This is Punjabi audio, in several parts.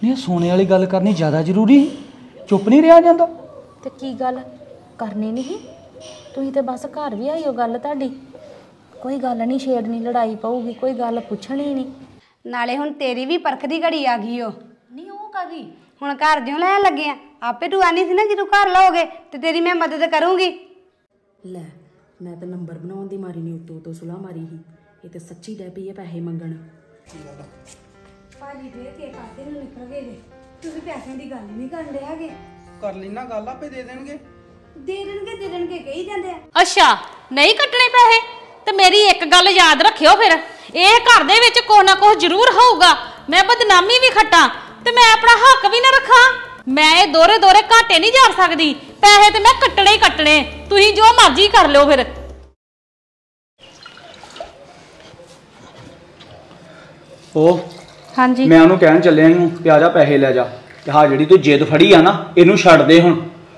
नहीं सोने वाली गल करनी ज़्यादा जरूरी चुप नहीं रहा जाता ते की गल करनी नहीं तुसीं ते बस घर भी आई हो गल तुहाडी कोई गल नहीं छेड़नी लड़ाई पऊगी कोई गल पुछनी नहीं नाले हुण तेरी भी परख दी घड़ी आ गई हो नहीं वो कादी हुण घर ज्यों लैन लगे आ आपे तू आनी सी ना कि तू घर लाओगे ते तेरी मैं मदद करूंगी ले मैं तो नंबर बनाउण दी मारी नहीं उतो सुलाह मारी ही ये तो सच्ची डै पई है पैसे मंगण भाजी दे के पासे ਨੂੰ ਨਿਕਲ ਗਏ ਜੇ ਤੁਸੀਂ ਪੈਸਿਆਂ ਦੀ ਗੱਲ ਨਹੀਂ ਕਰਨ ਦੇ ਹੈਗੇ कर लेना गल आपे दे देंगे ਦੇ ਦੇਣਗੇ ਕਹੀ ਜਾਂਦੇ ਆ ਅੱਛਾ ਨਹੀਂ ਕੱਟਣੇ ਪੈਸੇ ਤੇ ਮੇਰੀ ਇੱਕ ਗੱਲ ਯਾਦ ਰੱਖਿਓ ਫਿਰ ਇਹ ਘਰ ਦੇ ਵਿੱਚ ਕੁਛ ਨਾ ਕੁਛ ਜ਼ਰੂਰ ਹੋਊਗਾ ਮੈਂ ਬਦਨਾਮੀ ਵੀ ਖੱਟਾਂ ਤੇ ਮੈਂ ਆਪਣਾ ਹੱਕ ਵੀ ਨਾ ਰੱਖਾਂ ਮੈਂ ਇਹ ਦੋਰੇ ਘਾਟੇ ਨਹੀਂ ਜਾ ਸਕਦੀ ਪੈਸੇ ਤੇ ਮੈਂ ਕੱਟਣੇ ਹੀ ਕੱਟਣੇ ਤੁਸੀਂ ਜੋ ਮਰਜ਼ੀ ਕਰ ਲਿਓ ਫਿਰ ਉਹ ਹਾਂਜੀ ਮੈਂ ਉਹਨੂੰ ਕਹਿਣ ਚੱਲਿਆ ਨੂੰ ਕਿ ਆ ਜਾ ਪੈਸੇ ਲੈ ਜਾ ਤੇ ਹਾਂ ਜਿਹੜੀ ਤੂੰ ਜਿੱਦ ਫੜੀ ਆ ਨਾ ਇਹਨੂੰ ਛੱਡ ਦੇ ਹੁਣ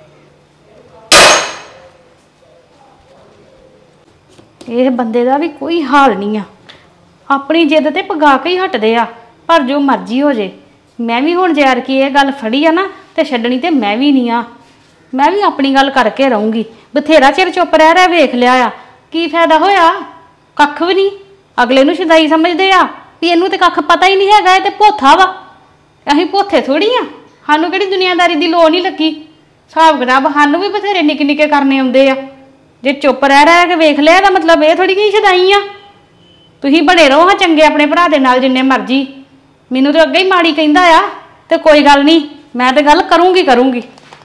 ਇਹ ਬੰਦੇ ਦਾ ਵੀ ਕੋਈ ਹਾਲ ਨਹੀਂ ਆ ਆਪਣੀ ਜਿੱਦ ਤੇ ਪਗਾ ਕੇ ਹੀ ਹਟਦੇ ਆ ਪਰ ਜੋ ਮਰਜ਼ੀ ਹੋ ਜੇ ਮੈਂ ਵੀ ਹੁਣ ਯਾਰ ਕੀ ਇਹ ਗੱਲ ਫੜੀ ਆ ਨਾ ਤੇ ਛੱਡਣੀ ਤੇ ਮੈਂ ਵੀ ਨਹੀਂ ਆ ਮੈਂ ਵੀ ਆਪਣੀ ਗੱਲ ਕਰਕੇ ਰਹੂੰਗੀ ਬਥੇਰਾ ਚਿਰ ਚੁੱਪ ਰਹਿ ਵੇਖ ਲਿਆ ਆ ਕੀ ਫਾਇਦਾ ਹੋਇਆ ਕੱਖ ਵੀ ਨਹੀਂ ਅਗਲੇ ਨੂੰ ਸ਼ਦਾਈ ਸਮਝਦੇ ਆ ਵੀ ਇਹਨੂੰ ਤੇ ਕੱਖ ਪਤਾ ਹੀ ਨਹੀਂ ਹੈਗਾ ਇਹ ਤੇ ਭੋਥਾ ਵਾ ਅਸੀਂ ਭੋਥੇ ਥੋੜੀ ਆ ਸਾਨੂੰ ਕਿਹੜੀ ਦੁਨੀਆਦਾਰੀ ਦੀ ਲੋੜ ਨਹੀਂ ਲੱਗੀ ਹਿਸਾਬ ਕਿਤਾਬ ਸਾਨੂੰ ਵੀ ਬਥੇਰੇ ਨਿੱਕੇ ਨਿੱਕੇ ਕਰਨੇ ਆਉਂਦੇ ਆ ਜੇ ਚੁੱਪ ਰਹਿ ਕੇ ਵੇਖ ਲਿਆ ਤਾਂ ਮਤਲਬ ਇਹ ਥੋੜੀ ਕਿ ਸ਼ਦਾਈ ਆ ਤੁਸੀਂ ਬਣੇ ਰਹੋ ਹਾਂ ਚੰਗੇ ਆਪਣੇ ਭਰਾ ਦੇ ਨਾਲ ਜਿੰਨੇ ਮਰਜ਼ੀ ਮੈਨੂੰ ਤਾਂ ਅੱਗੇ ਹੀ ਮਾੜੀ ਕਹਿੰਦਾ ਆ ਤੇ ਕੋਈ ਗੱਲ ਨਹੀਂ ਮੈਂ ਤੇ ਗੱਲ ਕਰੂੰਗੀ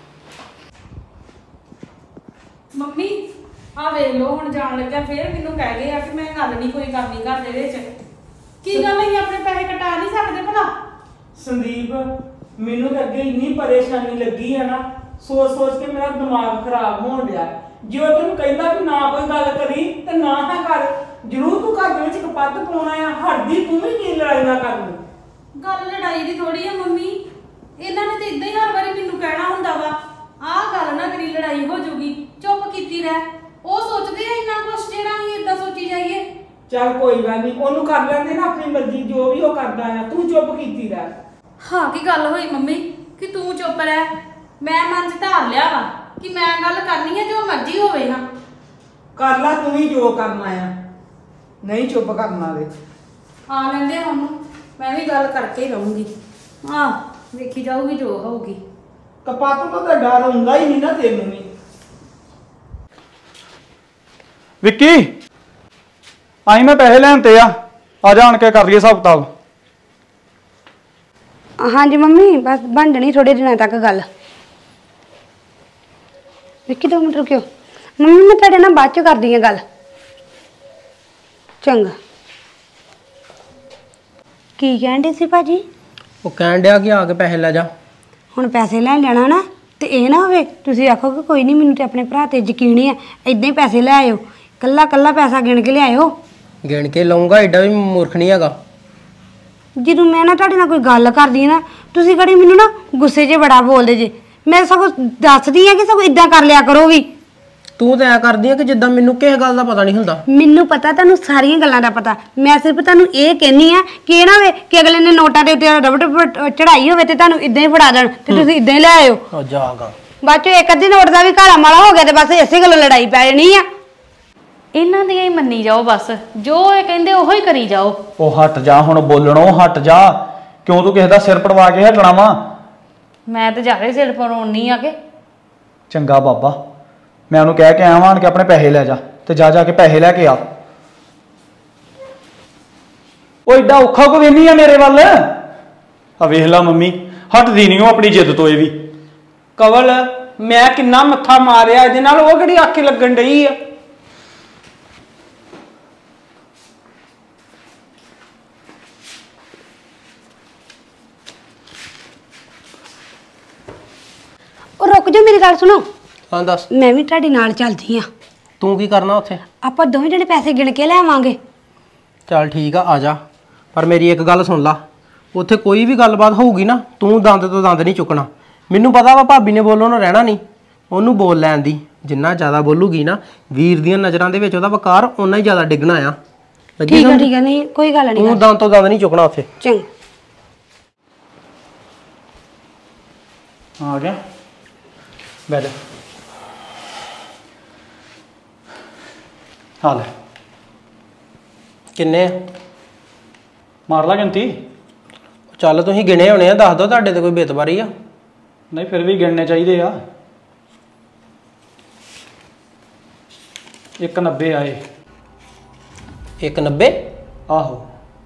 ਮੰਮੀ ਆ ਵੇਖ ਲੋ ਹੁਣ ਜਾਣ ਲੱਗਿਆ ਫੇਰ ਮੈਨੂੰ ਕਹਿ ਗਏ ਆ ਕਿ ਮੈਂ ਗੱਲ ਨਹੀਂ ਕੋਈ ਕਰਨੀ ਘਰ ਦੇ ਵਿੱਚ ਕੀ ਗੱਲ ਹੈ ਆਪਣੇ ਪੈਸੇ ਕਟਾ ਨਹੀਂ ਸਕਦੇ ਭਲਾ ਸੰਦੀਪ ਮੈਨੂੰ ਤਾਂ ਅੱਗੇ ਇੰਨੀ ਪਰੇਸ਼ਾਨੀ ਲੱਗੀ ਹੈ ਨਾ ਸੋਚ ਕੇ ਮੇਰਾ ਦਿਮਾਗ ਖਰਾਬ ਹੋਣ ਡਿਆ ਜੇ ਉਹ ਤੈਨੂੰ ਕਹਿੰਦਾ ਵੀ ਨਾ ਕੋਈ ਗੱਲ ਕਰੀ ਤੇ ਨਾ ਹੈ ਕਰ ਜ਼ਰੂਰ ਤੂੰ ਘਰ ਦੇ ਵਿੱਚ ਕਪੱਤ ਪਾਉਣਾ ਆ ਹੱਡੀ ਤੂੰ ਵੀ ਕੀ ਲੜਾਈ ਨਾ ਕਰ ਗੱਲ ਲੜਾਈ ਦੀ ਥੋੜੀ ਆ ਮੰਮੀ ਇਹਨਾਂ ਨੇ ਤੇ ਇਦਾਂ ਹੀ ਹਰ ਵਾਰੀ ਮੈਨੂੰ ਕਹਿਣਾ ਹੁੰਦਾ ਵਾ ਆਹ ਗੱਲ ਨਾ ਕਰੀ ਲੜਾਈ ਹੋ ਜਾਊਗੀ ਚੁੱਪ ਕੀਤੀ ਰਹਿ ਉਹ ਸੋਚਦੇ ਆ ਇੰਨਾ ਕੁਛ ਜਿਹੜਾ ਅਸੀਂ ਇਦਾਂ ਸੋਚੀ ਜਾਈਏ ਚੱਲ ਕੋਈ ਗੱਲ ਨਹੀਂ ਉਹਨੂੰ ਕਰ ਲੈਂਦੇ ਨਾ ਆਪਣੀ ਮਰਜ਼ੀ ਜੋ ਵੀ ਉਹ ਕਰਦਾ ਆ ਤੂੰ ਚੁੱਪ ਕੀਤੀ ਰਹਿ ਹਾਂ ਕੀ ਗੱਲ ਹੋਈ ਮੰਮੀ ਕਿ ਤੂੰ ਚੁੱਪ ਰਹਿ ਮੈਂ ਮਨ 'ਚ ਧਾਰ ਲਿਆ ਵਾ ਕਿ ਮੈਂ ਗੱਲ ਕਰਨੀ ਹੈ ਜੋ ਮਰਜ਼ੀ ਹੋਵੇ ਹਾਂ ਕਰ ਲੈ ਤੂੰ ਵੀ ਜੋ ਕਰਨਾ ਆ ਨਹੀਂ ਚੁੱਪ ਕਰਨਾ ਵੇ ਆ ਲੈਂਦੇ ਉਹਨੂੰ ਮੈਂ ਵੀ ਗੱਲ ਕਰਕੇ ਹੀ ਰਹੂੰਗੀ ਹਾਂ ਵੇਖੀ ਜਾਊਗੀ ਜੋ ਹੋਊਗੀ ਕਪੱਤ ਤੋਂ ਤਾਂ ਡਰ ਹੁੰਦਾ ਹੀ ਨਹੀਂ ਨਾ ਤੈਨੂੰ ਵੀ ਵਿੱਕੀ ਆਈ ਮੈਂ ਪੈਸੇ ਲੈਣ ਤੇ ਆ ਜਾਣ ਕੇ ਕਰ ਲਈਏ ਹਿਸਾਬ ਕਿਤਾਬ ਹਾਂਜੀ ਮੰਮੀ ਬਸ ਬਣ ਜਾਣੀ ਥੋੜੇ ਦਿਨਾਂ ਤੱਕ ਗੱਲ ਵਿੱਕੀ 2 ਮਿੰਟ ਰੁਕਿਓ ਮੰਮੀ ਮੈਂ ਤੁਹਾਡੇ ਨਾਲ ਬਾਅਦ ਚ ਕਰਦੀ ਆ ਗੱਲ ਚੰਗਾ ਕੀ ਕਹਿੰਦੇ ਸੀ ਭਾਜੀ ਉਹ ਕਹਿਣ ਡਿਆ ਕਿ ਆ ਕੇ ਪੈਸੇ ਲੈ ਜਾ ਹੁਣ ਪੈਸੇ ਲੈਣ ਜਾਣਾ ਨਾ ਤੇ ਇਹ ਨਾ ਹੋਵੇ ਤੁਸੀਂ ਆਖੋ ਕਿ ਕੋਈ ਨਹੀਂ ਮੈਨੂੰ ਤੇ ਆਪਣੇ ਭਰਾ ਤੇ ਯਕੀਨ ਹੀ ਆ ਇਦਾਂ ਹੀ ਪੈਸੇ ਲੈ ਆਇਓ ਕੱਲਾ ਪੈਸਾ ਗਿਣ ਕੇ ਲਿਆਇਓ ਗਿਣ ਕੇ ਲਊਂਗਾ ਐਡਾ ਵੀ ਮੂਰਖ ਨਹੀਂ ਹੈਗਾ ਜਦੋਂ ਮੈਂ ਨਾ ਤੁਹਾਡੇ ਨਾਲ ਕੋਈ ਗੱਲ ਕਰਦੀ ਨਾ ਤੁਸੀਂ ਕੜੀ ਮੈਨੂੰ ਨਾ ਗੁੱਸੇ 'ਚ ਬੜਾ ਬੋਲਦੇ ਜੇ ਮੈਂ ਸਗੋਂ ਦੱਸਦੀ ਆ ਕਿ ਸਗੋਂ ਇਦਾਂ ਕਰ ਲਿਆ ਕਰੋ ਵੀ ਤੂੰ ਤਾਂ ਐ ਕਰਦੀ ਆ ਕਿ ਜਿੱਦਾਂ ਮੈਨੂੰ ਕਿਸੇ ਗੱਲ ਦਾ ਪਤਾ ਨਹੀਂ ਹੁੰਦਾ ਮੈਨੂੰ ਪਤਾ ਤੁਹਾਨੂੰ ਸਾਰੀਆਂ ਗੱਲਾਂ ਦਾ ਪਤਾ ਮੈਂ ਸਿਰਫ ਤੁਹਾਨੂੰ ਇਹ ਕਹਿੰਨੀ ਆ ਕਿ ਇਹ ਨਾ ਵੇ ਕਿ ਅਗਲੇ ਨੇ ਨੋਟਾਂ ਦੇ ਉੱਤੇ ਰਬੜ ਚੜਾਈ ਹੋਵੇ ਤੇ ਤੁਹਾਨੂੰ ਇਦਾਂ ਹੀ ਫੜਾ ਦੇਣ ਤੇ ਤੁਸੀਂ ਇਦਾਂ ਹੀ ਲੈ ਆਇਓ ਆ ਜਾਗਾ ਬਾਅਦ ਚੋਂ ਇੱਕ ਅੱਧੇ ਨੋਟ ਦਾ ਵੀ ਘਾਲਾ ਮਾਲਾ ਹੋ ਗਿਆ ਤੇ ਬਸ ਇਸੇ ਗੱਲੋਂ ਲੜਾਈ ਪੈ ਜਾਣੀ ਆ ਇਹਨਾਂ ਦੀਆਂ ਹੀ ਮੰਨੀ ਜਾਓ ਬਸ ਜੋ ਇਹ ਕਹਿੰਦੇ ਉਹੋ ਹੀ ਕਰੀ ਜਾਓ ਉਹ ਹਟ ਜਾ ਹੁਣ ਬੋਲਣੋਂ ਹਟ ਜਾ ਕਿਉਂ ਤੂੰ ਕਿਸੇ ਦਾ ਸਿਰ ਪੜਵਾ ਕੇ ਹਟਣਾ ਵਾ ਮੈਂ ਤੇ ਜਾਰੇ ਸਿਰ ਪਰੋਂ ਨਹੀਂ ਆ ਕੇ ਚੰਗਾ ਬਾਬਾ ਮੈਂ ਉਹਨੂੰ ਕਹਿ ਕੇ ਆਇਆ ਵਾਂ ਕਿ ਆਪਣੇ ਪੈਸੇ ਲੈ ਜਾ ਤੇ ਜਾ ਕੇ ਪੈਸੇ ਲੈ ਕੇ ਆ ਉਹ ਏਡਾ ਔਖਾ ਕੋ ਵੇਨੀ ਆ ਮੇਰੇ ਵੱਲ ਆ ਵੇਖ ਲਾ ਮੰਮੀ ਹਟਦੀ ਨਹੀਂ ਉਹ ਆਪਣੀ ਜਿੱਦ ਤੋਂ ਇਹ ਵੀ ਕਵਲ ਮੈਂ ਕਿੰਨਾ ਮੱਥਾ ਮਾਰਿਆ ਇਹਦੇ ਨਾਲ ਉਹ ਕਿਹੜੀ ਆਖੇ ਲੱਗਣ ਡਈ ਆ ਉਹ ਰੁਕ ਜਾਓ ਮੇਰੀ ਗੱਲ ਸੁਣੋ ਹਾਂ ਦੱਸ ਮੈਂ ਵੀ ਤੁਹਾਡੇ ਨਾਲ ਚੱਲਦੀ ਆ ਤੂੰ ਕੀ ਕਰਨਾ ਉੱਥੇ ਆਪਾਂ ਦੋਵੇਂ ਜਣੇ ਪੈਸੇ ਗਿਣ ਕੇ ਲਿਆਵਾਂਗੇ ਚੱਲ ਠੀਕ ਆ ਜਾ ਪਰ ਮੇਰੀ ਇੱਕ ਗੱਲ ਸੁਣ ਲਾ ਉੱਥੇ ਕੋਈ ਵੀ ਗੱਲਬਾਤ ਹੋਊਗੀ ਨਾ ਤੂੰ ਦੰਦ ਤੋਂ ਦੰਦ ਨਹੀਂ ਚੁੱਕਣਾ ਮੈਨੂੰ ਪਤਾ ਵਾ ਭਾਬੀ ਨੇ ਬੋਲੋ ਨਾ ਰਹਿਣਾ ਨਹੀਂ ਉਹਨੂੰ ਬੋਲ ਲੈਣ ਦੀ ਜਿੰਨਾ ਜ਼ਿਆਦਾ ਬੋਲੂਗੀ ਨਾ ਵੀਰ ਦੀਆਂ ਨਜ਼ਰਾਂ ਦੇ ਵਿੱਚ ਉਹਦਾ ਵਕਾਰ ਓਨਾ ਹੀ ਜ਼ਿਆਦਾ ਡਿੱਗਣਾ ਆ ਠੀਕ ਹੈ ਨਹੀਂ ਕੋਈ ਗੱਲ ਨਹੀਂ ਤੂੰ ਦੰਦ ਤੋਂ ਦੰਦ ਨਹੀਂ ਚੁੱਕਣਾ ਉੱਥੇ ਚੰਗਾ ਆ ਗਿਆ ਬੈਠ ਹਾਲ ਕਿੰਨੇ ਆ? ਮਾਰ ਲਾ ਗਿਣਤੀ। ਚੱਲ ਤੁਸੀਂ ਗਿਣੇ ਹੋਣੇ ਆ, ਦੱਸ ਦਿਓ ਤੁਹਾਡੇ ਤੇ ਕੋਈ ਬੇਤਬਾਰੀ ਆ? ਨਹੀਂ ਫਿਰ ਵੀ ਗਿਣਨੇ ਚਾਹੀਦੇ ਆ। 190 ਆਏ। 190? ਆਹੋ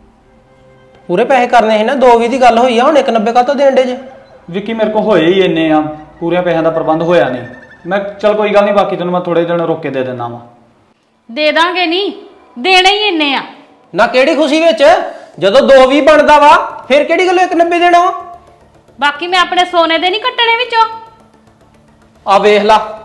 ਪੂਰੇ ਪੈਸੇ ਕਰਨੇ ਸੀ ਨਾ, 220 ਦੀ ਗੱਲ ਹੋਈ ਆ, ਹੁਣ 190 ਕਾਹਤੋਂ ਦੇਣ ਡੇ ਜੇ? ਵਿੱਕੀ ਮੇਰੇ ਕੋਲ ਹੋਏ ਹੀ ਇੰਨੇ ਆ, ਪੂਰੇ ਪੈਸਿਆਂ ਦਾ ਪ੍ਰਬੰਧ ਹੋਇਆ ਨਹੀਂ। ਮੈਂ ਚਲ ਕੋਈ ਗੱਲ ਨਹੀਂ, ਬਾਕੀ ਤੈਨੂੰ ਮੈਂ ਥੋੜੇ ਦਿਨ ਰੁਕ ਕੇ ਦੇ ਦਿੰਦਾ ਵਾ। ਦੇ ਦਾਂਗੇ ਨਹੀਂ, ਦੇਣੇ ਹੀ ਇੰਨੇ ਆ। ਨਾ ਕਿਹੜੀ ਖੁਸ਼ੀ ਵਿੱਚ, ਜਦੋਂ 220 ਬਣਦਾ ਵਾ ਫਿਰ ਕਿਹੜੀ ਗੱਲੋਂ 190 ਦੇਣਾ ਵਾ? ਬਾਕੀ ਮੈਂ ਆਪਣੇ ਸੋਨੇ ਦੇ ਨਹੀਂ ਕੱਟਣੇ ਵਿੱਚੋਂ। ਆ ਵੇਖ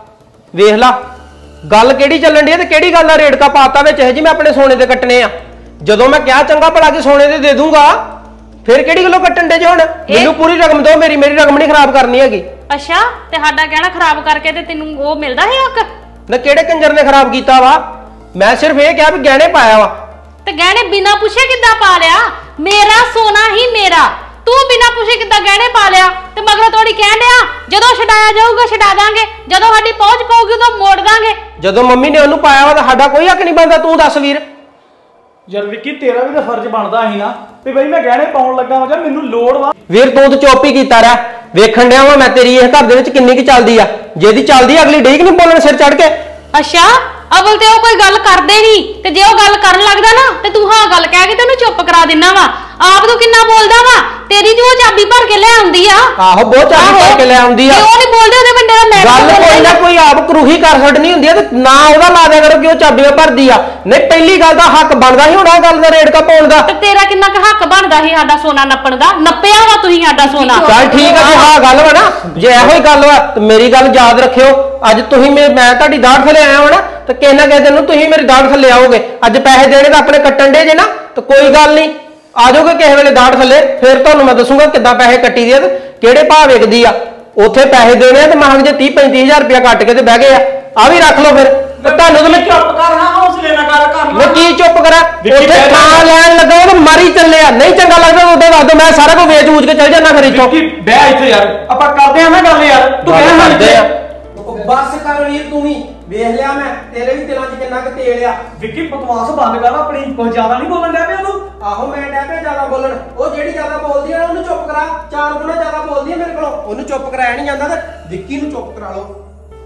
ਲਾ ਗੱਲ ਕਿਹੜੀ ਚੱਲਣ ਦੀ ਹੈ ਤੇ ਕਿਹੜੀ ਗੱਲ ਦਾ ਰੇੜਕਾ ਪਾਤਾ ਵਿੱਚ ਇਹ ਜੀ ਮੈਂ ਆਪਣੇ ਸੋਨੇ ਦੇ ਕੱਟਣੇ ਆ। ਜਦੋਂ ਮੈਂ ਕਿਹਾ ਚੰਗਾ ਭਲਾ ਕਿ ਸੋਨੇ ਦੇ ਦੂੰਗਾ, ਫਿਰ ਕਿਹੜੀ ਗੱਲੋਂ ਕੱਟਣ ਦੇ ਜੇ? ਹੁਣ ਮੈਨੂੰ ਪੂਰੀ ਰਕਮ ਦਿਓ, ਮੇਰੀ ਰਕਮ ਨਹੀਂ ਖਰਾਬ ਕਰਨੀ ਹੈਗੀ। ਅੱਛਾ, ਤੇ ਸਾਡਾ ਕਹਿਣਾ ਖਰਾਬ ਕਰਕੇ ਤੇ ਤੈਨੂੰ ਉਹ ਮਿਲਦਾ ਹੈ ਹੱਕ? ਨਾ ਕਿਹੜੇ ਕੰਜਰ ਨੇ ਖਰਾਬ ਕੀਤਾ ਵਾ? ਮੈਂ ਸਿਰਫ ਇਹ ਕਿਹਾ ਵੀ ਗਹਿਣੇ ਪਾਇਆ ਵਾ। ਤੇ ਗਹਿਣੇ ਬਿਨਾ ਪੁੱਛੇ ਕਿੱਦਾਂ ਪਾ ਲਿਆ? ਮੇਰਾ ਸੋਨਾ ਹੀ ਮੇਰਾ, ਤੂੰ ਬਿਨਾ ਪੁੱਛੇ ਕਿੱਦਾਂ ਗਹਿਣੇ ਪਾ ਲਿਆ? ਤੇ ਮਗਰੋਂ ਤੋੜੀ ਕਹਿਣ ਡਿਆ ਜਦੋਂ ਛਡਾਇਆ ਜਾਊਗਾ ਛਡਾ ਦਾਂਗੇ, ਜਦੋਂ ਸਾਡੀ ਪਹੁੰਚ ਪਊਗੀ ਉਦੋਂ ਮੋੜ ਦਾਂਗੇ। ਜਦੋਂ ਮੰਮੀ ਨੇ ਉਹਨੂੰ ਪਾਇਆ ਵਾ ਤਾਂ ਸਾਡਾ ਕੋਈ ਹੱਕ ਨਹੀਂ ਬਣਦਾ। ਤੂੰ ਦੱਸ ਵੀਰ। ਯਾਰ ਵਿੱਕੀ ਤੇਰਾ ਵੀ ਤਾਂ ਫਰਜ਼ ਬਣਦਾ ਸੀ ਨਾ ਵੀ ਬਈ ਮੈਂ ਗਹਿਣੇ ਪਾਉਣ ਲੱਗਾ ਵਾ ਜਾਂ ਮੈਨੂੰ ਲੋੜ ਵਾ। ਵੀਰ ਤੂੰ ਤਾਂ ਚੁੱਪ ਹੀ ਕੀਤਾ ਰਹਿ, ਵੇਖਣ ਡਿਆ ਵਾ ਮੈਂ ਤੇਰੀ ਇਹ ਘਰ ਦੇ ਵਿੱਚ ਕਿੰਨੀ ਕੀ ਚੱਲਦੀ ਆ। ਜਿਹਦੀ ਚੱਲਦੀ ਅਗਲੀ ਡੇਕ ਨਹੀਂ ਬੋਲਣ ਸਿਰ ਚੜ ਕੇ। ਅੱਛਾ, ਅਵਲ ਤੇ ਉਹ ਕੋਈ ਗੱਲ ਕਰਦੇ ਨਹੀਂ, ਤੇ ਜੇ ਉਹ ਗੱਲ ਕਰਨ ਲੱਗਦਾ ਨਾ ਤੇ ਤੂੰ ਹਾਂ ਗੱਲ ਕਹਿ ਕੇ ਤੈਨੂੰ ਚੁੱਪ ਕਰਾ ਦਿੰਨਾ ਵਾ। ਆਪ ਤੂੰ ਕਿੰਨਾ ਬੋਲਦਾ ਵਾ, ਤੇਰੀ ਜੋ ਚਾਬੀ ਭਰ ਕੇ ਲੈ ਆਉਂਦੀ ਆ। ਆਹੋ ਬਹੁਤ ਚਾਬੀ ਭਰ ਕੇ ਲੈ ਆਉਂਦੀ ਆ। ਕਿਉਂ ਨਹੀਂ ਬੋਲਦੇ ਉਹਦੇ ਬੰਦੇ ਦਾ? ਮੈਂ ਗੱਲ ਕੋਈ ਨਾ ਕੋਈ ਆਪ ਕਰੂਹੀ ਕਰ ਛੱਡਣੀ ਹੁੰਦੀ ਆ ਤੇ ਨਾ ਉਹਦਾ ਲਾ ਦਿਆ ਕਰੋ ਕਿ ਉਹ ਚਾਬੀਆਂ ਭਰਦੀ ਆ। ਨਹੀਂ ਪਹਿਲੀ ਗੱਲ ਦਾ ਹੱਕ ਬਣਦਾ ਸੀ, ਹੁਣ ਆ ਗੱਲ ਦਾ ਰੇੜਕਾ ਪਾਉਣ ਦਾ। ਤੇ ਤੇਰਾ ਕਿੰਨਾ ਕੁ ਹੱਕ ਬਣਦਾ ਸੀ ਸਾਡਾ ਸੋਨਾ ਨੱਪਣ ਦਾ? ਨੱਪਿਆ ਵਾ ਤੁਸੀਂ ਸਾਡਾ ਸੋਨਾ। ਚੱਲ ਠੀਕ ਆ, ਜੇ ਹਾਂ ਗੱਲ ਵਾ ਨਾ, ਜੇ ਇਹੋ ਹੀ ਗੱਲ ਵਾ ਤੇ ਮੇਰੀ ਗੱਲ ਯਾਦ ਰੱਖਿਓ। ਅੱਜ ਤੁਸੀਂ ਮੈਂ ਤੁਹਾਡੀ ਦਾੜ ਥੱਲੇ ਆਇਆ ਹਾਂ ਨਾ, ਤੇ ਕਿਸੇ ਨਾ ਕਿਸੇ ਦਿਨ ਤੁਸੀਂ ਮੇਰੀ ਦਾੜ ਥੱਲੇ ਆਓਗੇ। ਅੱਜ ਪੈਸੇ ਦੇਣੇ ਤਾਂ ਆਪਣੇ ਕੱਟਣ ਦੇ ਜੇ ਨਾ, ਤੇ ਕੋਈ ਗੱਲ ਨਹੀਂ, ਆ ਜਾਓਗੇ ਕਿਸੇ ਵੇਲੇ ਦਾੜ ਥੱਲੇ, ਫਿਰ ਤੁਹਾਨੂੰ ਮੈਂ ਦੱਸੂਗਾ ਕਿੱਦਾਂ ਪੈਸੇ ਕੱਟੀ ਦੇ ਆ ਤੇ ਕਿਹੜੇ ਭਾਅ ਵਿਕਦੀ ਆ। ਉੱਥੇ ਪੈਸੇ ਦੇਣੇ ਆ ਤੇ ਮੈਂ ਜੇ 30-35 ਹਜ਼ਾਰ ਰੁਪਇਆ ਕੱਟ ਕੇ ਤੇ ਬਹਿ ਗਏ ਆ ਵੀ ਰੱਖ ਲਓ। ਫਿਰ ਤੁਹਾਨੂੰ ਤਾਂ ਮੈਂ ਚੁੱਪ ਕਰ, ਹਾਂ ਹੌਸਲੇ ਨਾਲ ਗੱਲ ਕਰ ਮੈਂ ਕੀ ਚੁੱਪ ਕਰਾਂ? ਉੱਥੇ ਥਾਂ ਲੈਣ ਲੱਗਾ ਉਹ ਮਾਰੀ ਚੱਲਿਆ, ਨਹੀਂ ਚੰਗਾ ਲੱਗਦਾ ਉਹਦੇ ਵਾਦੋਂ ਮੈਂ ਸਾਰਾ ਕੁਝ ਵੇਚ ਵੂਚ ਕੇ ਚੱਲ ਜਾਣਾ ਫਿਰ ਇੱਥੋਂ। ਬਹਿ ਇੱਥੇ ਯਾਰ, ਆਪਾਂ ਕਰਦੇ ਆ ਨਾ ਗੱਲ ਯਾਰ। ਤੂੰ ਕਹਿ ਕਰਦੇ ਆ ਬਸ ਕਰ ਵੀਰ, ਤੂੰ ਵੀ ਵੇਖ ਲਿਆ ਮੈਂ ਤੇਰੇ ਵੀ ਦਿਲਾਂ 'ਚ ਕਿੰਨਾ ਕੁ ਤੇਲ ਆ। ਵਿੱਕੀ ਬਕਵਾਸ ਬੰਦ ਕਰ ਆਪਣੀ, ਕੁਝ ਜ਼ਿਆਦਾ ਨਹੀਂ ਬੋਲਣ ਡਿਆ ਪਿਆ ਤੂੰ। ਆਹੋ ਮੈਂ ਡੈ ਪਿਆ ਜ਼ਿਆਦਾ ਬੋਲਣ, ਉਹ ਜਿਹੜੀ ਜ਼ਿਆਦਾ ਬੋਲਦੀ ਆ ਉਹਨੂੰ ਚੁੱਪ ਕਰਾ। 4 ਗੁਣਾ ਜ਼ਿਆਦਾ ਬੋਲਦੀ ਆ ਮੇਰੇ ਕੋਲੋਂ, ਉਹਨੂੰ ਚੁੱਪ ਕਰਾਇਆ ਨਹੀਂ ਜਾਂਦਾ ਤੇ ਵਿੱਕੀ ਨੂੰ ਚੁੱਪ ਕਰਾ ਲਓ।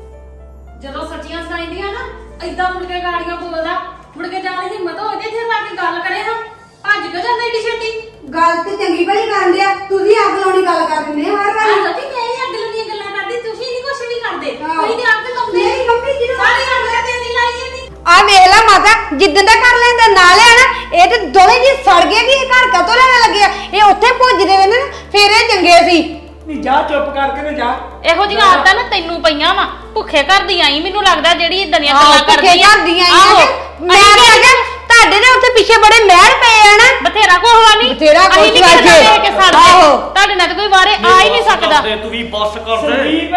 ਜਦੋਂ ਸੱਚੀਆਂ ਸੁਣਾਈਆਂ ਨਾ ਏਦਾਂ ਮੁੜ ਕੇ ਗਾੜੀਆਂ ਬੋਲਦਾ, ਮੁੜ ਕੇ ਜਾਣ ਦੀ ਹਿੰਮਤ ਹੋਏ ਤੇ ਇੱਥੇ ਆ ਕੇ ਗੱਲ ਕਰੇ। ਹਾਂ ਭੱਜ ਕੇ ਜਾਂਦਾ ਏਡੀ ਛੇਤੀ। ਗੱਲ ਤੇ ਚੰਗੀ ਭਲੀ ਕਰਨ ਦਿਆ, ਤੁਸੀਂ ਅੱਗ ਲਾਉਣੀ ਗੱਲ ਕਰ ਦਿੰਦੇ ਹਰ ਵਾਰੀ। ਆਹ ਸੱਚੀ ਮੈਂ ਹੀ ਅੱਗ ਲਾਉਣੀਆਂ ਗੱਲਾਂ ਕਰਦੀ, ਤੁਸੀਂ ਨਹੀਂ ਕੁਝ ਵੀ ਕਰਦੇ। ਕੋਈ ਨਹੀਂ ਅੱਗ ਲਾਉਂਦੇ। ਮੇਰੀ ਮੰਮੀ ਜਿਹਨੂੰ ਸਾਰੀ ਅੱਗ ਤੇ ਨਹੀਂ ਲਾਈ ਜਾਂਦੀ। ਆ ਵੇਖ ਲੈ ਮਾਤਾ, ਜਿੱਦਣ ਦਾ ਕਰ ਲੈਂਦਾ ਨਾਲ ਆ ਨਾ, ਇਹ ਤੇ ਦੋਵੇਂ ਜੀ ਸੜ ਗਏ ਵੀ ਇਹ ਘਰ ਕਦੋਂ ਲੈਣ ਲੱਗੇ ਆ। ਇਹ ਉੱਥੇ ਭੁੱਜਦੇ ਵੇ ਨਾ, ਫੇਰ ਇਹ ਚੰਗੇ ਸੀ। ਨਹੀਂ ਜਾ ਚੁੱਪ ਕਰਕੇ ਤੇ ਜਾ। ਇਹੋ ਜਿਹੀਆਂ ਆਦਤਾਂ ਨਾ ਤੈਨੂੰ ਪਈਆਂ ਵਾ। ਭੁੱਖੇ ਘਰ ਦੀ ਆਈ, ਮੈਨੂੰ ਲੱਗਦਾ ਜਿਹੜੀ ਇਦਾਂ ਦੀਆਂ ਗੱਲਾਂ ਕਰਦੀ ਭੁੱਖੇ ਘਰ ਦੀਆਂ ਆਈਆਂ। ਮੈਂ ਤਾਂ ਕਿਹਾ ਤੁਹਾਡੇ ਦੇ ਉੱਥੇ ਪਿੱਛੇ ਬੜੇ ਮਹਿਲ ਪਏ ਆ ਨਾ। ਬਥੇਰਾ ਕੋ ਹਵਾ ਨਹੀਂ, ਬਥੇਰਾ ਕੁਛ ਅਸੀਂ ਨਹੀਂ ਕਿਸੇ ਵਾ ਕੇ ਸੜਦੇ। ਆਹੋ। ਤੁਹਾਡੇ ਨਾਲ ਤਾਂ ਕੋਈ ਵਾਰੇ ਆ ਹੀ ਨਹੀਂ ਸਕਦਾ। ਤੂੰ ਵੀ ਬੱਸ ਕਰ ਦੇ। ਸੰਦੀਪ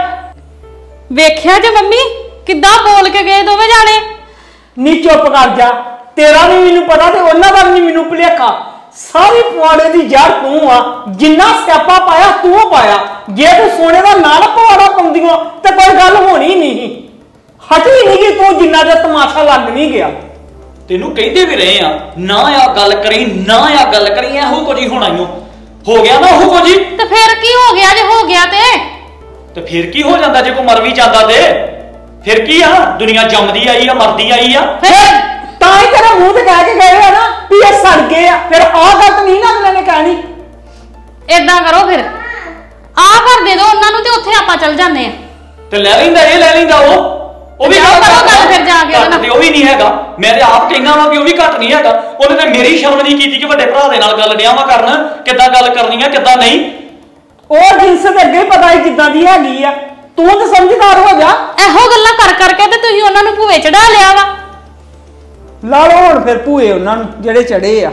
ਵੇਖਿਆ ਜੇ ਮੰਮੀ ਕਿੱਦਾਂ ਬੋਲ ਕੇ ਗਏ ਦੋਵੇਂ ਜਾਣੇ। ਨੀ ਚੁੱਪ ਕਰ ਜਾ, ਤੇਰਾ ਨਹੀਂ ਮੈਨੂੰ ਪਤਾ ਤੇ ਉਹਨਾਂ ਦਾ ਨਹੀਂ ਮੈਨੂੰ ਭੁਲੇਖਾ। ਸਾਰੀ ਪੁਆੜੇ ਦੀ ਜੜ ਤੂੰ ਆ, ਜਿੰਨਾ ਸਿਆਪਾ ਪਾਇਆ ਤੂੰ ਪਾਇਆ। ਜੇ ਤੂੰ ਸੋਨੇ ਦਾ ਨਾਲ ਪੁਆੜਾ ਪਾਉਂਦੀਆਂ ਤੇ ਕੋਈ ਗੱਲ ਹੋਣੀ ਨਹੀਂ। ਹਟੀ ਨਹੀਂ ਕਿ ਤੂੰ ਜਿੰਨਾ ਦਾ ਤਮਾਸ਼ਾ ਲੱਗ ਨਹੀਂ ਗਿਆ। ਤੈਨੂੰ ਕਹਿੰਦੇ ਵੀ ਰਹੇ ਆ ਨਾ ਆ ਗੱਲ ਕਰੀ, ਨਾ ਆ ਗੱਲ ਕਰੀ, ਇਹੋ ਕੁਝ ਹੀ ਹੋਣਾ ਹੋ ਗਿਆ ਨਾ ਉਹ ਕੁਝ ਹੀ। ਤੇ ਫਿਰ ਕੀ ਹੋ ਗਿਆ ਜੇ ਹੋ ਗਿਆ ਤੇ ਫਿਰ ਕੀ ਹੋ ਜਾਂਦਾ ਜੇ ਕੋਈ ਮਰ ਵੀ ਜਾਂਦਾ ਤੇ ਫਿਰ ਕੀ ਆ? ਦੁਨੀਆ ਜੰਮਦੀ ਆਈ ਆ, ਮਰਦੀ ਆਈ ਆ। ਫਿਰ ਤਾਂ ਹੀ ਤੇਰਾ ਮੂੰਹ ਤੇ ਕਹਿ ਕੇ ਗਏ ਆ ਨਾ ਵੀ ਇਹ ਸੜ ਗਏ ਆ। ਫਿਰ ਆਹ ਗੱਲ ਨਹੀਂ ਨਾ ਅਗਲੇ ਨੇ ਕਹਿਣੀ। ਏਦਾਂ ਕਰੋ ਫਿਰ ਆਹ ਕਰ ਦੇ ਦੋ ਉਹਨਾਂ ਨੂੰ ਤੇ ਉੱਥੇ ਆਪਾਂ ਚੱਲ ਜਾਂਦੇ ਆ। ਤੇ ਲੈ ਲੈਂਦਾ, ਇਹ ਲੈ ਲੈਂਦਾ, ਉਹ ਵੀ ਜਾਓ ਕਰੋ ਗੱਲ ਫਿਰ ਜਾ ਕੇ ਉਹਦੇ ਨਾਲ। ਤੇ ਉਹ ਵੀ ਨਹੀਂ ਹੈਗਾ। ਮੈਂ ਤੇ ਆਪ ਕਹਿਣਾ ਵਾ ਕਿ ਉਹ ਵੀ ਘੱਟ ਨਹੀਂ ਹੈਗਾ। ਉਹਨੇ ਤੇ ਮੇਰੀ ਸ਼ਰਮ ਨਹੀਂ ਕੀਤੀ ਕਿ ਵੱਡੇ ਭਰਾ ਦੇ ਨਾਲ ਗੱਲ ਡਿਆ ਵਾ ਕਰਨ, ਕਿੱਦਾਂ ਗੱਲ ਕਰਨੀ ਆ ਕਿੱਦਾਂ ਨਹੀਂ। ਉਹ ਜਿੰਸ ਦੇ ਅੱਗੇ ਪਤਾ ਹੀ ਜਿੱਦਾਂ ਦੀ ਹੈਗੀ ਆ। ਤੂੰ ਤਾਂ ਸਮਝਦਾਰ ਹੋ ਜਾ। ਇਹੋ ਗੱਲਾਂ ਕਰ ਕਰਕੇ ਤੇ ਤੁਸੀਂ ਉਹਨਾਂ ਨੂੰ ਭੂਏ ਚੜਾ ਲਿਆ ਵਾ। ਲਾ ਲਓ ਹੁਣ ਫਿਰ ਭੂਏ ਉਹਨਾਂ ਨੂੰ ਜਿਹੜੇ ਚੜੇ ਆ।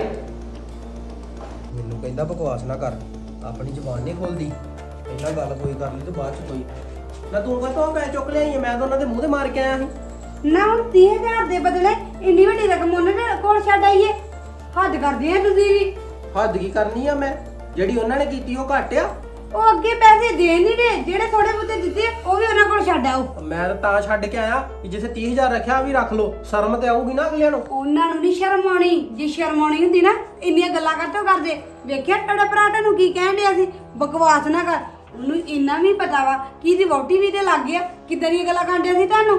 ਮੈਨੂੰ ਕਹਿੰਦਾ ਬਕਵਾਸ ਨਾ ਕਰ, ਆਪਣੀ ਜ਼ੁਬਾਨ ਨਹੀਂ ਖੋਲਦੀ। ਪਹਿਲਾਂ ਗੱਲ ਕੋਈ ਕਰ ਲਈ ਤੇ ਬਾਅਦ ਚ ਕੋਈ ਨਾ। ਤੂੰ ਕਹਤੋਂ ਪੈ ਚੁੱਕ ਲਿਆਈ, ਮੈਂ ਤਾਂ ਉਹਨਾਂ ਦੇ ਮੂੰਹ ਤੇ ਮਾਰ ਕੇ ਆਇਆ ਸੀ। ਨਾ ਹੁਣ 30,000 ਦੇ ਬਦਲੇ ਇੰਨੀ ਵੱਡੀ ਰਕਮ ਉਹਨਾਂ ਦੇ ਕੋਲ ਛੱਡ ਆਈਏ। ਹੱਦ ਕਰਦੇ ਆ ਤੁਸੀਂ ਵੀ। ਹੱਦ ਕੀ ਕਰਨੀ ਆ ਮੈਂ? ਜਿਹੜੀ ਉਹਨਾਂ ਨੇ ਕੀਤੀ ਉਹ ਘੱਟ ਆ। ਉਹ ਅੱਗੇ ਪੈਸੇ ਦੇ ਨਹੀਂ ਰਹੇ, ਜਿਹੜੇ ਥੋੜੇ ਬਹੁਤੇ ਦਿੱਤੇ ਉਹ ਵੀ ਉਹਨਾਂ ਕੋਲ ਛੱਡ ਆਓ। ਮੈਂ ਤਾਂ ਛੱਡ ਕੇ ਆਇਆ ਕਿ ਜਿੱਥੇ 30,000 ਰੱਖਿਆ ਵੀ ਰੱਖ ਲਓ, ਸ਼ਰਮ ਤੇ ਆਊਗੀ ਨਾ ਅਗਲਿਆਂ ਨੂੰ। ਉਹਨਾਂ ਨੂੰ ਨਹੀਂ ਸ਼ਰਮ ਆਉਣੀ, ਜੇ ਸ਼ਰਮ ਆਉਣੀ ਹੁੰਦੀ ਨਾ ਇੰਨੀਆਂ ਗੱਲਾਂ ਕਰਤੋਂ ਕਰਦੇ। ਵੇਖਿਆ ਤੁਹਾਡਾ ਭਰਾ ਤੁਹਾਨੂੰ ਕੀ ਕਹਿਣ ਡਿਆ ਸੀ, ਬਕਵਾਸ ਨਾ ਕਰ। ਉਹਨੂੰ ਇੰਨਾ ਵੀ ਪਤਾ ਵਾ ਕਿ ਇਹਦੀ ਵਹੁਟੀ ਵੀ ਤੇ ਲੱਗ ਗਿਆ, ਕਿੱਦਾਂ ਦੀਆਂ ਗੱਲਾਂ ਕਰਦੇ ਸੀ ਤੁਹਾਨੂੰ।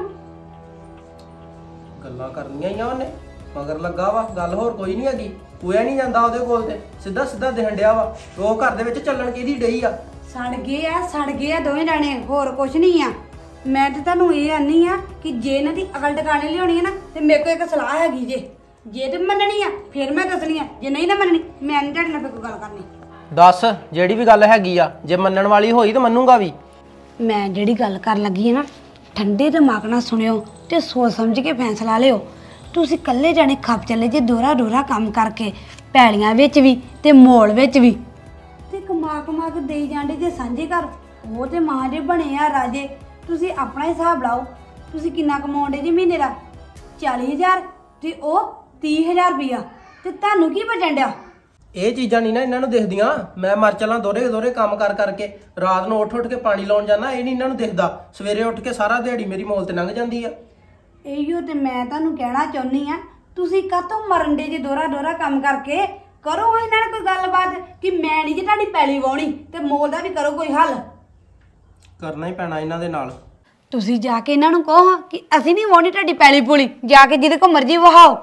ਗੱਲਾਂ ਕਰਨੀਆਂ ਹੀ ਆ ਉਹਨੇ, ਮਗਰ ਲੱਗਾ ਵਾ, ਗੱਲ ਹੋਰ ਕੋਈ ਨਹੀਂ ਹੈਗੀ। ਹੋਇਆ ਨਹੀਂ ਜਾਂਦਾ ਉਹਦੇ ਕੋਲ ਤੇ ਸਿੱਧਾ ਸਿੱਧਾ ਦਿਖਣ ਡਿਆ ਵਾ। ਉਹ ਘਰ ਦੇ ਵਿੱਚ ਚੱਲਣ ਕਿਹਦੀ ਡਈ ਆ? ਸੜ ਗਏ ਆ ਦੋਵੇਂ ਜਾਣੇ, ਹੋਰ ਕੁਛ ਨਹੀਂ ਆ। ਮੈਂ ਤੇ ਤੁਹਾਨੂੰ ਇਹ ਆਨੀ ਆ ਕਿ ਜੇ ਇਹਨਾਂ ਦੀ ਅਕਲ ਟਿਕਾਣੇ ਲਿਆਉਣੀ ਹੈ ਨਾ ਤੇ ਮੇਰੇ ਕੋਲ ਇੱਕ ਸਲਾਹ ਹੈਗੀ ਜੇ ਤੇ ਮੰਨਣੀ ਆ ਫਿਰ ਮੈਂ ਦੱਸਣੀ ਆ, ਜੇ ਨਹੀਂ ਨਾ ਮੰਨਣੀ ਮੈਂ ਨਹੀਂ ਤੁਹਾਡੇ ਨਾਲ ਕੋਈ ਗੱਲ ਕਰਨੀ। ਦੱਸ, ਜਿਹੜੀ ਵੀ ਗੱਲ ਹੈਗੀ ਆ, ਜੇ ਮੰਨਣ ਵਾਲੀ ਹੋਈ ਤਾਂ ਮੰਨੂਗਾ ਵੀ। ਮੈਂ ਜਿਹੜੀ ਗੱਲ ਕਰਨ ਲੱਗੀ ਆ ਨਾ, ਠੰਡੇ ਦਿਮਾਗ ਨਾਲ ਸੁਣਿਓ ਤੇ ਸੋਚ ਸਮਝ ਕੇ ਫੈਸਲਾ ਲਿਓ। ਤੁਸੀਂ ਇਕੱਲੇ ਜਾਣੇ ਖੱਪ ਚੱਲੇ ਜੇ ਦੋਰਾ ਕੰਮ ਕਰਕੇ, ਪੈਲੀਆਂ ਵਿੱਚ ਵੀ ਤੇ ਮੋਲ ਵਿੱਚ ਵੀ, ਤੇ ਕਮਾ ਕੇ ਦੇਈ ਜਾਂਦੇ ਜੇ ਸਾਂਝੇ ਘਰ। ਉਹ ਤੇ ਮਾਂ ਜੇ ਬਣੇ ਆ ਰਾਜੇ। ਤੁਸੀਂ ਆਪਣਾ ਹਿਸਾਬ ਲਾਓ, ਤੁਸੀਂ ਕਿੰਨਾ ਕਮਾਉਂਦੇ ਜੀ ਮਹੀਨੇ ਦਾ? 40,000 ਤੇ ਉਹ 30,000 ਰੁਪਇਆ, ਤੇ ਤੁਹਾਨੂੰ ਕੀ ਬਚਣ ਡਿਆ? ਇਹ ਚੀਜ਼ਾਂ ਨਹੀਂ ਨਾ ਇਹਨਾਂ ਨੂੰ ਦਿਖਦੀਆਂ। ਮੈਂ ਮਰ ਚਲਾਂ ਦੋਰੇ ਕੰਮ ਕਰਕੇ, ਰਾਤ ਨੂੰ ਉੱਠ ਕੇ ਪਾਣੀ ਲਾਉਣ ਜਾਣਾ, ਇਹ ਨਹੀਂ ਇਹਨਾਂ ਨੂੰ ਦਿਖਦਾ। ਸਵੇਰੇ ਉੱਠ ਕੇ ਸਾਰਾ ਦਿਹਾੜੀ ਮੇਰੀ ਮੌਲ ਤੇ ਲੰਘ ਜਾਂਦੀ ਆ। ਇਹੀਓ ਤੇ ਮੈਂ ਤੁਹਾਨੂੰ ਕਹਿਣਾ ਚਾਹੁੰਦੀ ਆ, ਤੁਸੀਂ ਕਾਹਤੋਂ ਮਰਨ ਦੇ ਜੇ ਦੋਰਾ ਕੰਮ ਕਰਕੇ? ਕਰੋ ਇਹਨਾਂ ਨਾਲ ਕੋਈ ਗੱਲਬਾਤ ਕਿ ਮੈਂ ਨਹੀਂ ਜੇ ਤੁਹਾਡੀ ਪੈਲੀ ਵਾਉਣੀ, ਤੇ ਮੋਲ ਦਾ ਵੀ ਕਰੋ ਕੋਈ ਹੱਲ। ਕਰਨਾ ਹੀ ਪੈਣਾ ਇਹਨਾਂ ਦੇ ਨਾਲ। ਤੁਸੀਂ ਜਾ ਕੇ ਇਹਨਾਂ ਨੂੰ ਕਹੋ ਕਿ ਅਸੀਂ ਨਹੀਂ ਵਾਉਣੀ ਤੁਹਾਡੀ ਪੈਲੀ ਪੂਲੀ, ਜਾ ਕੇ ਜਿਹਦੇ ਕੋ ਮਰਜ਼ੀ ਵਹਾਓ।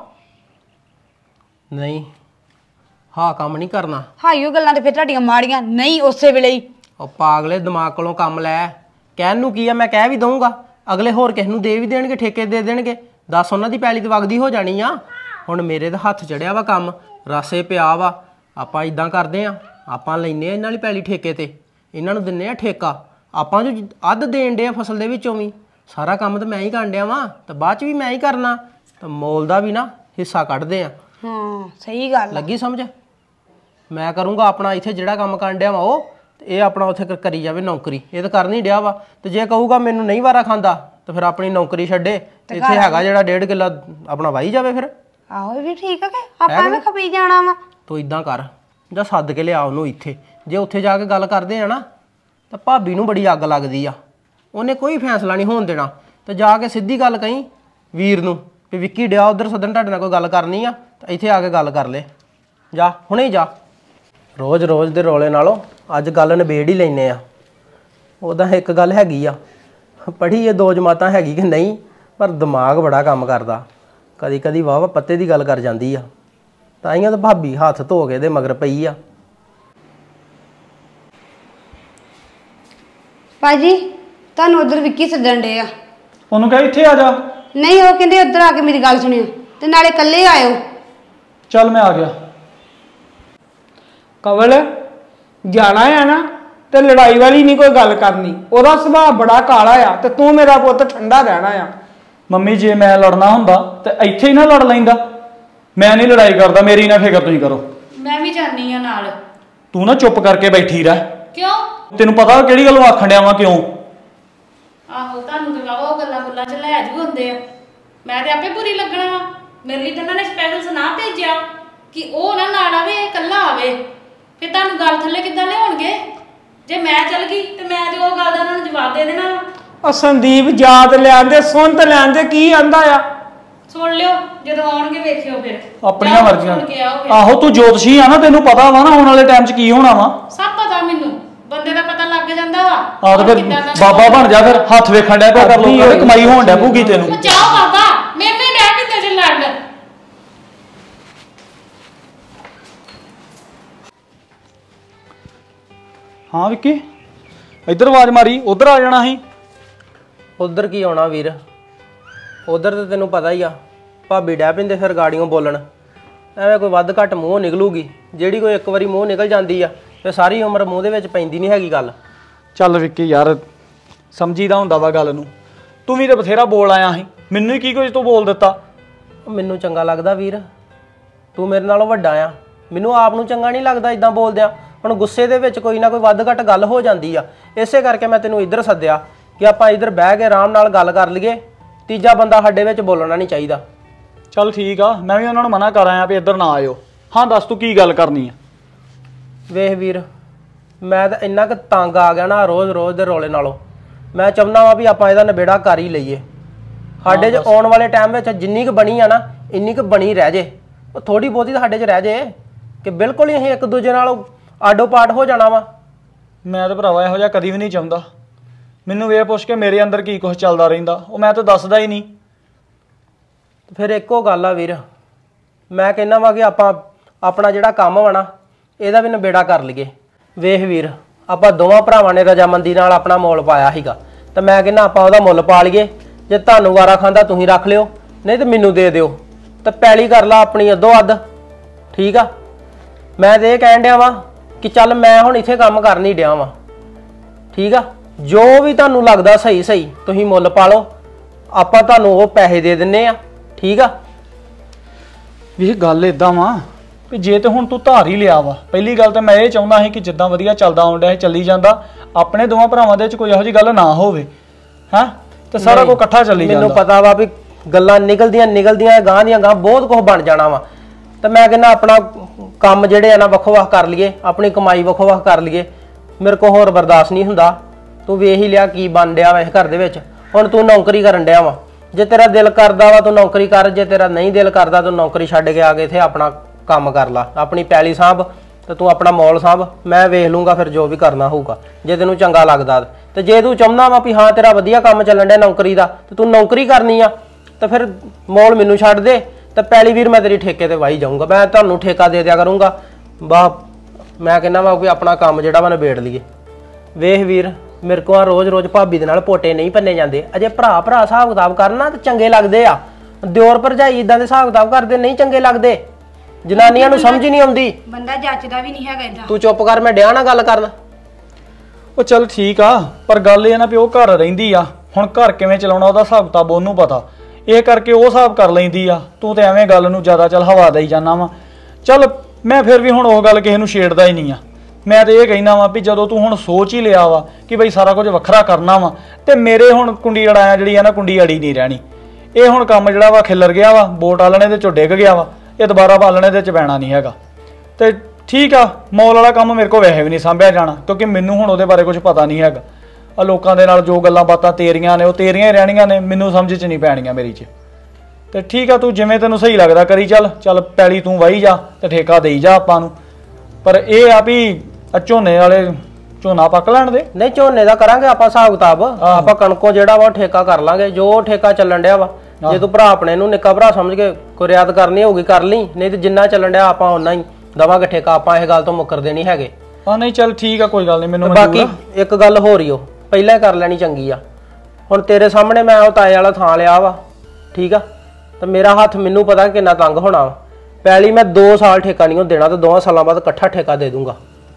ਨਹੀਂ, ਹਾਂ ਕੰਮ ਨਹੀਂ ਕਰਨਾ। ਹਾਈਓ ਗੱਲਾਂ ਤੇ ਫਿਰ ਤੁਹਾਡੀਆਂ ਮਾੜੀਆਂ ਨਹੀਂ ਉਸੇ ਵੇਲੇ ਹੀ। ਉਹ ਪਾਗਲੇ ਦਿਮਾਗ ਕੋਲੋਂ ਕੰਮ ਲੈ। ਕਹਿਣ ਨੂੰ ਕੀ ਆ, ਮੈਂ ਕਹਿ ਵੀ ਦਊਂਗਾ, ਅਗਲੇ ਹੋਰ ਕਿਸ ਨੂੰ ਦੇ ਵੀ ਦੇਣਗੇ, ਠੇਕੇ ਦੇ ਦੇਣਗੇ। ਦੱਸ, ਉਹਨਾਂ ਦੀ ਪੈਲੀ ਤੇ ਵਗਦੀ ਹੋ ਜਾਣੀ ਆ। ਹੁਣ ਮੇਰੇ ਤਾਂ ਹੱਥ ਚੜਿਆ ਵਾ ਕੰਮ, ਰਾਸੇ ਪਿਆ ਵਾ। ਆਪਾਂ ਇਦਾਂ ਕਰਦੇ ਆ, ਆਪਾਂ ਲੈਨੇ ਆ ਇਹਨਾਂ ਵਾਲੀ ਪੈਲੀ ਠੇਕੇ ਤੇ, ਇਹਨਾਂ ਨੂੰ ਦਿੰਨੇ ਆ ਠੇਕਾ। ਆਪਾਂ ਜੋ ਅੱਧ ਦੇਣ ਦੇ ਆ ਫਸਲ ਦੇ ਵਿੱਚੋਂ ਵੀ, ਸਾਰਾ ਕੰਮ ਤਾਂ ਮੈਂ ਹੀ ਕਰਨ ਡਿਆ ਵਾਂ, ਤੇ ਬਾਅਦ ਚ ਵੀ ਮੈਂ ਹੀ ਕਰਨਾ। ਤਾਂ ਮੋਲ ਦਾ ਵੀ ਨਾ ਹਿੱਸਾ ਕੱਢਦੇ ਆ। ਹਾਂ ਸਹੀ ਗੱਲ ਲੱਗੀ ਸਮਝ? ਮੈਂ ਕਰੂੰਗਾ ਆਪਣਾ ਇੱਥੇ ਜਿਹੜਾ ਕੰਮ ਕਰਨ ਡਿਆ ਵਾ ਉਹ, ਇਹ ਆਪਣਾ ਉੱਥੇ ਕਰੀ ਜਾਵੇ ਨੌਕਰੀ। ਇਹ ਤਾਂ ਕਰ ਨਹੀਂ ਡਿਆ ਵਾ। ਤੇ ਜੇ ਕਹੂਗਾ ਮੈਨੂੰ ਨਹੀਂ ਵਾਰਾ ਖਾਂਦਾ ਤਾਂ ਫਿਰ ਆਪਣੀ ਨੌਕਰੀ ਛੱਡੇ, ਇੱਥੇ ਹੈਗਾ ਜਿਹੜਾ 1.5 ਕਿੱਲਾ ਆਪਣਾ ਵਾਹੀ ਜਾਵੇ ਫਿਰ। ਆਹੋ ਇਹ ਵੀ ਠੀਕ ਆ ਕਿ ਆਪਾਂ ਵੀ ਖਪੀ ਜਾਣਾ ਵਾ। ਤੂੰ ਇਦਾਂ ਕਰ, ਜਾਂ ਸੱਦ ਕੇ ਲਿਆ ਉਹਨੂੰ ਇੱਥੇ। ਜੇ ਉੱਥੇ ਜਾ ਕੇ ਗੱਲ ਕਰਦੇ ਆ ਨਾ ਤਾਂ ਭਾਬੀ ਨੂੰ ਬੜੀ ਅੱਗ ਲੱਗਦੀ ਆ, ਉਹਨੇ ਕੋਈ ਫੈਸਲਾ ਨਹੀਂ ਹੋਣ ਦੇਣਾ। ਤੇ ਜਾ ਕੇ ਸਿੱਧੀ ਗੱਲ ਕਹੀਂ ਵੀਰ ਨੂੰ ਵੀ ਵਿੱਕੀ ਡਿਆ ਉਧਰ ਸੱਦਣ, ਤੁਹਾਡੇ ਨਾਲ ਕੋਈ ਗੱਲ ਕਰਨੀ ਆ ਤਾਂ ਇੱਥੇ ਆ ਕੇ ਗੱਲ ਕਰ ਲੈ। ਜਾ ਹੁਣੇ ਹੀ ਜਾ। ਰੋਜ਼ ਦੇ ਰੌਲੇ ਨਾਲੋਂ ਅੱਜ ਗੱਲ ਨਿਬੇੜ ਹੀ ਲੈਨੇ ਆ। ਉਹਦਾ ਇੱਕ ਗੱਲ ਹੈਗੀ ਆ, ਪੜ੍ਹੀ ਇਹ 2 ਜਮਾਤਾਂ ਹੈਗੀ ਕਿ ਨਹੀਂ, ਪਰ ਦਿਮਾਗ ਬੜਾ ਕੰਮ ਕਰਦਾ। ਕਦੀ ਵਾਹ ਪੱਤੇ ਦੀ ਗੱਲ ਕਰ ਜਾਂਦੀ ਆ। ਤਾਈਆਂ ਤਾਂ ਭਾਬੀ ਹੱਥ ਧੋ ਕੇ ਦੇ ਮਗਰ ਪਈ ਆ। ਭਾਜੀ ਤੁਹਾਨੂੰ ਉਧਰ ਵਿੱਕੀ ਸੱਦਣ ਡੇ ਆ। ਉਹਨੂੰ ਕਹੇ ਇੱਥੇ ਆ ਜਾ। ਨਹੀਂ, ਉਹ ਕਹਿੰਦੇ ਉੱਧਰ ਆ ਕੇ ਮੇਰੀ ਗੱਲ ਸੁਣਿਓ ਤੇ ਨਾਲੇ ਇਕੱਲੇ ਆਇਓ। ਚੱਲ ਮੈਂ ਆ ਗਿਆ। ਕਵਲ ਜਾਣਾ ਆ ਨਾ ਤੇ ਲੜਾਈ ਵਾਲੀ ਨਹੀਂ ਕੋਈ ਗੱਲ ਕਰਨੀ। ਉਹਦਾ ਸੁਭਾਅ ਬੜਾ ਕਾਲਾ ਆ ਤੇ ਤੂੰ ਮੇਰਾ ਪੁੱਤ ਠੰਡਾ ਰਹਿਣਾ ਆ। ਮੰਮੀ ਜੇ ਮੈਂ ਲੜਨਾ ਹੁੰਦਾ ਤੇ ਇੱਥੇ ਹੀ ਨਾ ਲੜ ਲੈਂਦਾ। ਮੈਂ ਨਹੀਂ ਲੜਾਈ ਕਰਦਾ, ਮੇਰੀ ਨਾ ਫਿਕਰ ਤੁਸੀਂ ਕਰੋ। ਮੈਂ ਵੀ ਜਾਣੀ ਆ ਨਾਲ। ਤੂੰ ਨਾ ਚੁੱਪ ਕਰਕੇ ਬੈਠੀ ਰਹਿ। ਕਿਉਂ? ਤੈਨੂੰ ਪਤਾ ਕਿਹੜੀ ਗੱਲੋਂ ਆਖਣ ਡਿਆ ਵਾਂ ਕਿਉਂ? ਆਹੋ ਤੁਹਾਨੂੰ ਤੇ ਵਾਵਾ ਉਹ ਗੱਲਾਂ ਚ ਲੈ ਜੂ ਹੁੰਦੇ ਆ। ਮੈਂ ਤੇ ਆਪੇ ਬੁਰੀ ਲੱਗਣਾ ਵਾ। ਮੇਰੇ ਲਈ ਤਾਂ ਉਹਨਾਂ ਨੇ ਸਪੈਸ਼ਲ ਸੁਨਾ ਭੇਜਿਆ ਕਿ ਉਹ ਨਾ ਨਾਲ ਆਵੇ, ਇਹ ਇਕੱਲਾ ਆਵੇ। ਫਿਰ ਤੁਹਾਨੂੰ ਗੱਲ ਥੱਲੇ ਕਿੱਦਾਂ ਲਿਆਉਣਗੇ? ਜੇ ਮੈਂ ਚੱਲ ਗਈ ਤੇ ਮੈਂ ਤੇ ਉਹ ਗੱਲ ਦਾ ਉਹਨਾਂ ਨੂੰ ਜਵਾਬ ਦੇ ਦੇਣਾ। ਉਹ ਸੰਦੀਪ ਯਾਦ ਲੈਂਦੇ, ਸੁਣ ਤੇ ਲੈਂਦੇ, ਕੀ ਆਂਦਾ ਆ? ਸੁਣ ਲਿਓ, ਜਦੋਂ ਆਉਣਗੇ ਵੇਖਿਓ ਫਿਰ ਆਪਣੀਆਂ ਮਰਜ਼ੀਆਂ। ਆਹੋ ਤੂੰ ਜੋਤਸ਼ੀ ਆ ਨਾ, ਤੈਨੂੰ ਪਤਾ ਵਾ ਨਾ ਆਉਣ ਵਾਲੇ ਟਾਈਮ 'ਚ ਕੀ ਹੋਣਾ ਵਾ। ਸਭ ਪਤਾ ਮੈਨੂੰ, ਬੰਦੇ ਦਾ ਪਤਾ ਲੱਗ ਜਾਂਦਾ ਵਾ। ਆਹ ਤੇ ਫਿਰ ਬਾਬਾ ਬਣ ਜਾ, ਫਿਰ ਹੱਥ ਵੇਖਣ ਡਿਆ ਪਿਆ ਕਰ, ਲੋਕਾਂ ਦੀ ਕਮਾਈ ਹੋਣ ਡਿਆ ਪਊਗੀ ਤੈਨੂੰ। ਚਾਹ ਬਾਬਾ ਮੈਨੂੰ ਡੈ ਕਿੱਥੇ ਜੇ ਲੜ। ਹਾਂ ਵਿੱਕੀ, ਇੱਧਰ ਆਵਾਜ਼ ਮਾਰੀ, ਉਧਰ ਆ ਜਾਣਾ ਸੀ। ਉਧਰ ਕੀ ਆਉਣਾ ਵੀਰ, ਉਧਰ ਤਾਂ ਤੈਨੂੰ ਪਤਾ ਹੀ ਆ, ਭਾਬੀ ਡੈ ਪੈਂਦੇ ਫਿਰ ਗਾੜੀਆਂ ਬੋਲਣ। ਐਵੇਂ ਕੋਈ ਵੱਧ ਘੱਟ ਮੂੰਹ ਨਿਕਲੂਗੀ, ਜਿਹੜੀ ਕੋਈ ਇੱਕ ਵਾਰੀ ਮੂੰਹ ਨਿਕਲ ਜਾਂਦੀ ਆ ਤੇ ਸਾਰੀ ਉਮਰ ਮੂੰਹ ਦੇ ਵਿੱਚ ਪੈਂਦੀ ਨਹੀਂ ਹੈਗੀ ਗੱਲ। ਚੱਲ ਵਿੱਕੀ ਯਾਰ, ਸਮਝੀਦਾ ਹੁੰਦਾ ਵਾ ਗੱਲ ਨੂੰ। ਤੂੰ ਵੀ ਤਾਂ ਬਥੇਰਾ ਬੋਲ ਆਇਆ ਸੀ, ਮੈਨੂੰ ਹੀ ਕੀ ਕੁਝ ਤੂੰ ਬੋਲ ਦਿੱਤਾ। ਮੈਨੂੰ ਚੰਗਾ ਲੱਗਦਾ ਵੀਰ, ਤੂੰ ਮੇਰੇ ਨਾਲੋਂ ਵੱਡਾ ਆ, ਮੈਨੂੰ ਆਪ ਨੂੰ ਚੰਗਾ ਨਹੀਂ ਲੱਗਦਾ ਇਦਾਂ ਬੋਲਦਿਆਂ। ਹੁਣ ਗੁੱਸੇ ਦੇ ਵਿੱਚ ਕੋਈ ਨਾ ਕੋਈ ਵੱਧ ਘੱਟ ਗੱਲ ਹੋ ਜਾਂਦੀ ਆ, ਇਸੇ ਕਰਕੇ ਮੈਂ ਤੈਨੂੰ ਇੱਧਰ ਸੱਦਿਆ ਕਿ ਆਪਾਂ ਇੱਧਰ ਬਹਿ ਕੇ ਆਰਾਮ ਨਾਲ ਗੱਲ ਕਰ ਲਈਏ। ਤੀਜਾ ਬੰਦਾ ਸਾਡੇ ਵਿੱਚ ਬੋਲਣਾ ਨਹੀਂ ਚਾਹੀਦਾ। ਚੱਲ ਠੀਕ ਆ, ਮੈਂ ਵੀ ਉਹਨਾਂ ਨੂੰ ਮਨਾ ਕਰ ਆਇਆ ਵੀ ਇੱਧਰ ਨਾ ਆਇਓ। ਹਾਂ ਦੱਸ ਤੂੰ ਕੀ ਗੱਲ ਕਰਨੀ ਆ? ਵੇਖ ਵੀਰ, ਮੈਂ ਤਾਂ ਇੰਨਾ ਕੁ ਤੰਗ ਆ ਗਿਆ ਨਾ ਰੋਜ਼ ਦੇ ਰੋਲੇ ਨਾਲੋਂ। ਮੈਂ ਚਾਹੁੰਦਾ ਵਾਂ ਵੀ ਆਪਾਂ ਇਹਦਾ ਨਿਬੇੜਾ ਕਰ ਹੀ ਲਈਏ। ਸਾਡੇ 'ਚ ਆਉਣ ਵਾਲੇ ਟਾਈਮ ਵਿੱਚ ਜਿੰਨੀ ਕੁ ਬਣੀ ਆ ਨਾ ਇੰਨੀ ਕੁ ਬਣੀ ਰਹਿ ਜੇ। ਉਹ ਥੋੜੀ ਬਹੁਤੀ ਤਾਂ ਸਾਡੇ 'ਚ ਰਹਿ ਜੇ ਕਿ ਬਿਲਕੁਲ ਹੀ ਅਸੀਂ ਇੱਕ ਦੂਜੇ ਨਾਲ ਆਡੋ ਪਾਟ ਹੋ ਜਾਣਾ ਵਾ। ਮੈਂ ਤਾਂ ਭਰਾਵਾ ਇਹੋ ਜਿਹਾ ਕਦੀ ਵੀ ਨਹੀਂ ਚਾਹੁੰਦਾ। ਮੈਨੂੰ ਇਹ ਪੁੱਛ ਕੇ ਮੇਰੇ ਅੰਦਰ ਕੀ ਕੁਝ ਚੱਲਦਾ ਰਹਿੰਦਾ ਉਹ ਮੈਂ ਤਾਂ ਦੱਸਦਾ ਹੀ ਨਹੀਂ। ਫਿਰ ਇੱਕੋ ਗੱਲ ਆ ਵੀਰ, ਮੈਂ ਕਹਿੰਦਾ ਵਾ ਕਿ ਆਪਾਂ ਆਪਣਾ ਜਿਹੜਾ ਕੰਮ ਵਾ ਨਾ ਇਹਦਾ ਵੀ ਨਿਬੇੜਾ ਕਰ ਲਈਏ। ਵੇਖ ਵੀਰ, ਆਪਾਂ ਦੋਵਾਂ ਭਰਾਵਾਂ ਨੇ ਰਜਾਮੰਦੀ ਨਾਲ ਆਪਣਾ ਮੁੱਲ ਪਾਇਆ ਸੀਗਾ ਤੇ ਮੈਂ ਕਹਿੰਦਾ ਆਪਾਂ ਉਹਦਾ ਮੁੱਲ ਪਾ ਲਈਏ। ਜੇ ਤੁਹਾਨੂੰ ਵਾਰਾ ਖਾਂਦਾ ਤੁਸੀਂ ਰੱਖ ਲਿਓ, ਨਹੀਂ ਤੇ ਮੈਨੂੰ ਦੇ ਦਿਓ ਤੇ ਪੈਲੀ ਕਰ ਲਾ ਆਪਣੀ ਅੱਧੋ ਅੱਧ। ਠੀਕ ਆ, ਮੈਂ ਤੇ ਇਹ ਕਹਿਣ ਡਿਆ ਵਾਂ ਕਿ ਚੱਲ ਮੈਂ ਹੁਣ ਇੱਥੇ ਕੰਮ ਕਰ ਨਹੀਂ ਡਿਆ ਵਾਂ। ਠੀਕ ਆ, ਜੋ ਵੀ ਤੁਹਾਨੂੰ ਲੱਗਦਾ ਸਹੀ ਤੁਸੀਂ ਮੁੱਲ ਪਾ ਲਓ, ਆਪਾਂ ਤੁਹਾਨੂੰ ਉਹ ਪੈਸੇ ਦੇ ਦਿੰਨੇ ਆ। ਠੀਕ ਆ ਵੀ ਇਹ ਗੱਲ ਇਦਾਂ ਵਾ ਵੀ ਜੇ ਤੇ ਹੁਣ ਤੂੰ ਧਾਰ ਹੀ ਲਿਆ ਵਾ, ਪਹਿਲੀ ਗੱਲ ਤਾਂ ਮੈਂ ਇਹ ਚਾਹੁੰਦਾ ਸੀ ਕਿ ਜਿੱਦਾਂ ਵਧੀਆ ਚੱਲਦਾ ਆਉਣ ਡਿਆ ਚੱਲੀ ਜਾਂਦਾ, ਆਪਣੇ ਦੋਵਾਂ ਭਰਾਵਾਂ ਦੇ ਵਿੱਚ ਕੋਈ ਇਹੋ ਜਿਹੀ ਗੱਲ ਨਾ ਹੋਵੇ ਹੈ ਤੇ ਸਾਰਾ ਕੁਝ ਇਕੱਠਾ ਚੱਲੀ ਜਾਂਦਾ। ਮੈਨੂੰ ਪਤਾ ਵਾ ਵੀ ਗੱਲਾਂ ਨਿਕਲਦੀਆਂ ਗਾਂ ਦੀਆਂ ਗਾਂ ਬਹੁਤ ਕੁਝ ਬਣ ਜਾਣਾ ਵਾ ਤੇ ਮੈਂ ਕਹਿੰਦਾ ਆਪਣਾ ਕੰਮ ਜਿਹੜੇ ਆ ਨਾ ਵੱਖੋ ਵੱਖ ਕਰ ਲਈਏ, ਆਪਣੀ ਕਮਾਈ ਵੱਖੋ ਵੱਖ ਕਰ ਲਈਏ। ਮੇਰੇ ਕੋਲ ਹੋਰ ਬਰਦਾਸ਼ਤ ਨਹੀਂ ਹੁੰਦਾ। ਤੂੰ ਵੇਖ ਹੀ ਲਿਆ ਕੀ ਬਣ ਡਿਆ ਵਾ ਇਸ ਘਰ ਦੇ ਵਿੱਚ। ਹੁਣ ਤੂੰ ਨੌਕਰੀ ਕਰਨ ਡਿਆ ਵਾ, ਜੇ ਤੇਰਾ ਦਿਲ ਕਰਦਾ ਵਾ ਤੂੰ ਨੌਕਰੀ ਕਰ, ਜੇ ਤੇਰਾ ਨਹੀਂ ਦਿਲ ਕਰਦਾ ਤੂੰ ਨੌਕਰੀ ਛੱਡ ਕੇ ਆ ਕੇ ਇੱਥੇ ਆਪਣਾ ਕੰਮ ਕਰ ਲਾ, ਆਪਣੀ ਪੈਲੀ ਸਾਂਭ ਤੇ ਤੂੰ ਆਪਣਾ ਮੌਲ ਸਾਂਭ। ਮੈਂ ਵੇਖ ਲੂੰਗਾ ਫਿਰ ਜੋ ਵੀ ਕਰਨਾ ਹੋਊਗਾ ਜੇ ਤੈਨੂੰ ਚੰਗਾ ਲੱਗਦਾ। ਤੇ ਜੇ ਤੂੰ ਚਾਹੁੰਦਾ ਵਾ ਵੀ ਹਾਂ ਤੇਰਾ ਵਧੀਆ ਕੰਮ ਚੱਲਣ ਡਿਆ ਨੌਕਰੀ ਦਾ ਤੇ ਤੂੰ ਨੌਕਰੀ ਕਰਨੀ ਆ ਤੇ ਫਿਰ ਮੌਲ ਮੈਨੂੰ ਛੱਡ ਦੇ ਤੇ ਪੈਲੀ ਵੀਰ ਮੈਂ ਤੇਰੀ ਠੇਕੇ ਤੇ ਵਾਹੀ ਜਾਊਂਗਾ। ਮੈਂ ਤੁਹਾਨੂੰ ਠੇਕਾ ਦੇ ਦਿਆ ਕਰੂੰਗਾ। ਵਾਹ, ਮੈਂ ਕਹਿੰਦਾ ਵਾ ਵੀ ਆਪਣਾ ਕੰਮ ਜਿਹੜਾ ਵਾ ਨਿਬੇੜ ਲਈਏ। ਵੇਖ ਵੀਰ, ਮੇਰੇ ਕੋਲ ਰੋਜ਼ ਭਾਬੀ ਦੇ ਨਾਲ ਪੋਟੇ ਨਹੀਂ ਪੰਨੇ ਜਾਂਦੇ। ਅਜੇ ਭਰਾ ਹਿਸਾਬ ਕਿਤਾਬ ਕਰਨਾ ਤੇ ਚੰਗੇ ਲੱਗਦੇ ਆ। ਦਿਓਰ ਭਰਜਾਈ ਇਦਾਂ ਦੇ ਹਿਸਾਬ ਕਿਤਾਬ ਕਰਦੇ ਨਹੀਂ ਚੰਗੇ ਲੱਗਦੇ। ਜਨਾਨੀਆਂ ਨੂੰ ਸਮਝ ਨਹੀਂ ਆਉਂਦੀ। ਬੰਦਾ ਜੱਚਦਾ ਵੀ ਨਹੀਂ ਹੈਗਾ ਇਦਾਂ। ਤੂੰ ਚੁੱਪ ਕਰ, ਮੈਂ ਡਿਆ ਨਾ ਗੱਲ ਕਰਨ। ਉਹ ਚੱਲ ਠੀਕ ਆ, ਪਰ ਗੱਲ ਇਹ ਨਾ ਵੀ ਉਹ ਘਰ ਰਹਿੰਦੀ ਆ, ਹੁਣ ਘਰ ਕਿਵੇਂ ਚਲਾਉਣਾ ਉਹਦਾ ਹਿਸਾਬ ਕਿਤਾਬ ਉਹਨੂੰ ਪਤਾ। ਇਹ ਕਰਕੇ ਉਹ ਹਿਸਾਬ ਕਰ ਲੈਂਦੀ ਆ। ਤੂੰ ਤੇ ਐਵੇਂ ਗੱਲ ਨੂੰ ਜ਼ਿਆਦਾ ਚੱਲ ਹਵਾ ਦੇਈ ਜਾਂਦਾ ਵਾ। ਚੱਲ ਮੈਂ ਫਿਰ ਵੀ ਹੁਣ ਉਹ ਗੱਲ ਕਿਸੇ ਨੂੰ ਛੇੜਦਾ ਹੀ ਨਹੀਂ ਆ। ਮੈਂ ਤੇ ਇਹ ਕਹਿਣਾ ਵਾ ਵੀ ਜਦੋਂ ਤੂੰ ਹੁਣ ਸੋਚ ਹੀ ਲਿਆ ਵਾ ਕਿ ਬਈ ਸਾਰਾ ਕੁਝ ਵੱਖਰਾ ਕਰਨਾ ਵਾ ਤੇ ਮੇਰੇ ਹੁਣ ਕੁੰਡੀ ਅੜਾਇਆ ਜਿਹੜੀ ਆ ਨਾ ਕੁੰਡੀ ਅੜੀ ਨਹੀਂ ਰਹਿਣੀ। ਇਹ ਹੁਣ ਕੰਮ ਜਿਹੜਾ ਵਾ ਖਿੱਲਰ ਗਿਆ ਵਾ, ਬੋਟ ਆਲਣੇ ਦੇ ਚੋਂ ਡਿੱਗ ਗਿਆ ਵਾ, ਇਹ ਦੁਬਾਰਾ ਬਾਲਣੇ ਦੇ ਚ ਪੈਣਾ ਨਹੀਂ ਹੈਗਾ। ਤੇ ਠੀਕ ਆ, ਮੌਲ ਵਾਲਾ ਕੰਮ ਮੇਰੇ ਕੋਲ ਵੈਸੇ ਵੀ ਨਹੀਂ ਸੰਭਿਆ ਜਾਣਾ ਕਿਉਂਕਿ ਮੈਨੂੰ ਹੁਣ ਉਹਦੇ ਬਾਰੇ ਕੁਝ ਪਤਾ ਨਹੀਂ ਹੈਗਾ। ਆ ਲੋਕਾਂ ਦੇ ਨਾਲ ਜੋ ਗੱਲਾਂ ਬਾਤਾਂ ਤੇਰੀਆਂ ਨੇ ਉਹ ਤੇਰੀਆਂ ਹੀ ਰਹਿਣੀਆਂ ਨੇ, ਮੈਨੂੰ ਸਮਝ 'ਚ ਨਹੀਂ ਪੈਣੀਆਂ ਮੇਰੀ 'ਚ। ਤੇ ਠੀਕ ਆ, ਤੂੰ ਜਿਵੇਂ ਤੈਨੂੰ ਸਹੀ ਲੱਗਦਾ ਕਰੀ ਚੱਲ ਪੈਲੀ ਤੂੰ ਵਾਹੀ ਜਾ ਤੇ ਠੇਕਾ ਦੇਈ ਜਾ ਆਪਾਂ ਨੂੰ। ਪਰ ਇਹ ਆ ਵੀ ਝੋਨੇ ਵਾਲੇ ਝੋਨਾ ਪੱਕ ਲੈਣ ਦੇ। ਨਹੀਂ, ਝੋਨੇ ਦਾ ਕਰਾਂਗੇ ਆਪਾਂ ਹਿਸਾਬ ਕਿਤਾਬ। ਆਪਾਂ ਕਣਕੋਂ ਜਿਹੜਾ ਵਾ ਠੇਕਾ ਕਰ ਲਾਂਗੇ, ਜੋ ਠੇਕਾ ਚੱਲਣ ਡਿਆ ਵਾ। ਜੇ ਤੂੰ ਭਰਾ ਆਪਣੇ ਨੂੰ ਨਿੱਕਾ ਭਰਾ ਸਮਝ ਕੇ ਕੋਈ ਰਿਆਤ ਕਰਨੀ ਹੋਊਗੀ ਕਰ ਲਈ, ਨਹੀਂ ਤੇ ਜਿੰਨਾ ਚੱਲਣ ਡਿਆ ਆਪਾਂ ਓਨਾ ਹੀ ਦਵਾਂਗੇ ਠੇਕਾ। ਆਪਾਂ ਇਹ ਗੱਲ ਤੋਂ ਮੁੱਕਰਦੇ ਨਹੀਂ ਹੈਗੇ। ਨਹੀਂ ਚੱਲ ਠੀਕ ਆ, ਕੋਈ ਗੱਲ ਨਹੀਂ, ਮੈਨੂੰ ਬਾਕੀ ਇੱਕ ਗੱਲ ਹੋਰ ਹੀ, ਉਹ ਪਹਿਲਾਂ ਹੀ ਕਰ ਲੈਣੀ ਚੰਗੀ ਆ। ਹੁਣ ਤੇਰੇ ਸਾਹਮਣੇ ਮੈਂ ਉਹ ਤਾਏ ਵਾਲਾ ਥਾਂ ਲਿਆ ਵਾ, ਠੀਕ ਆ, ਤੇ ਮੇਰਾ ਹੱਥ ਮੈਨੂੰ ਪਤਾ ਕਿੰਨਾ ਤੰਗ ਹੋਣਾ ਵਾ। ਪਹਿਲੀ ਮੈਂ 2 ਸਾਲ ਠੇਕਾ ਨਹੀਂ ਦੇਣਾ ਤੇ 2 ਸਾਲਾਂ ਬਾਅਦ ਇਕੱਠਾ ਠੇਕਾ ਦੇ ਦੂੰਗਾ।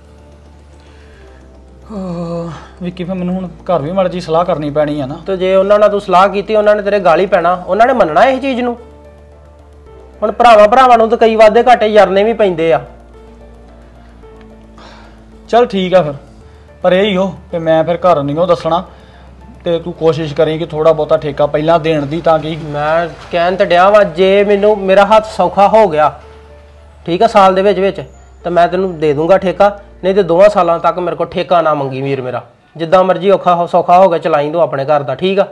ਵਿੱਕੀ ਫਿਰ ਮੈਨੂੰ ਹੁਣ ਘਰ ਵੀ ਮਾੜੀ ਜੀ ਸਲਾਹ ਕਰਨੀ ਪੈਣੀ ਆ ਨਾ। ਤੇ ਜੇ ਉਹਨਾਂ ਨਾਲ ਤੂੰ ਸਲਾਹ ਕੀਤੀ ਉਹਨਾਂ ਨੇ ਤੇਰੇ ਗਾਲੀ ਪੈਣਾ, ਉਹਨਾਂ ਨੇ ਮੰਨਣਾ ਇਹ ਚੀਜ਼ ਨੂੰ। ਹੁਣ ਭਰਾਵਾਂ ਨੂੰ ਤਾਂ ਕਈ ਵਾਧੇ ਘਾਟੇ ਯਰਨੇ ਵੀ ਪੈਂਦੇ ਆ। ਚੱਲ ਠੀਕ ਆ ਫਿਰ, ਪਰ ਇਹ ਹੀ ਹੋ ਕਿ ਮੈਂ ਫਿਰ ਘਰ ਨਹੀਂ ਉਹ ਦੱਸਣਾ ਤੇ ਤੂੰ ਕੋਸ਼ਿਸ਼ ਕਰੀਂ ਕਿ ਥੋੜਾ ਬਹੁਤਾ ਠੇਕਾ ਪਹਿਲਾਂ ਦੇਣ ਦੀ, ਤਾਂ ਕਿ ਮੈਂ ਕਹਿਣ ਤੇ ਡਿਆ ਵਾ ਜੇ ਮੈਨੂੰ ਮੇਰਾ ਹੱਥ ਸੌਖਾ ਹੋ ਗਿਆ, ਠੀਕ ਆ, ਸਾਲ ਦੇ ਵਿੱਚ ਤਾਂ ਮੈਂ ਤੈਨੂੰ ਦੇ ਦੂੰਗਾ ਠੇਕਾ। ਨਹੀਂ ਤੇ 2 ਸਾਲਾਂ ਤੱਕ ਮੇਰੇ ਕੋਲ ਠੇਕਾ ਨਾ ਮੰਗੀ ਵੀਰ ਮੇਰਾ। ਜਿੱਦਾਂ ਮਰਜ਼ੀ ਔਖਾ ਸੌਖਾ ਹੋ ਗਿਆ ਚਲਾਈ ਦੋ ਆਪਣੇ ਘਰ ਦਾ, ਠੀਕ ਆ।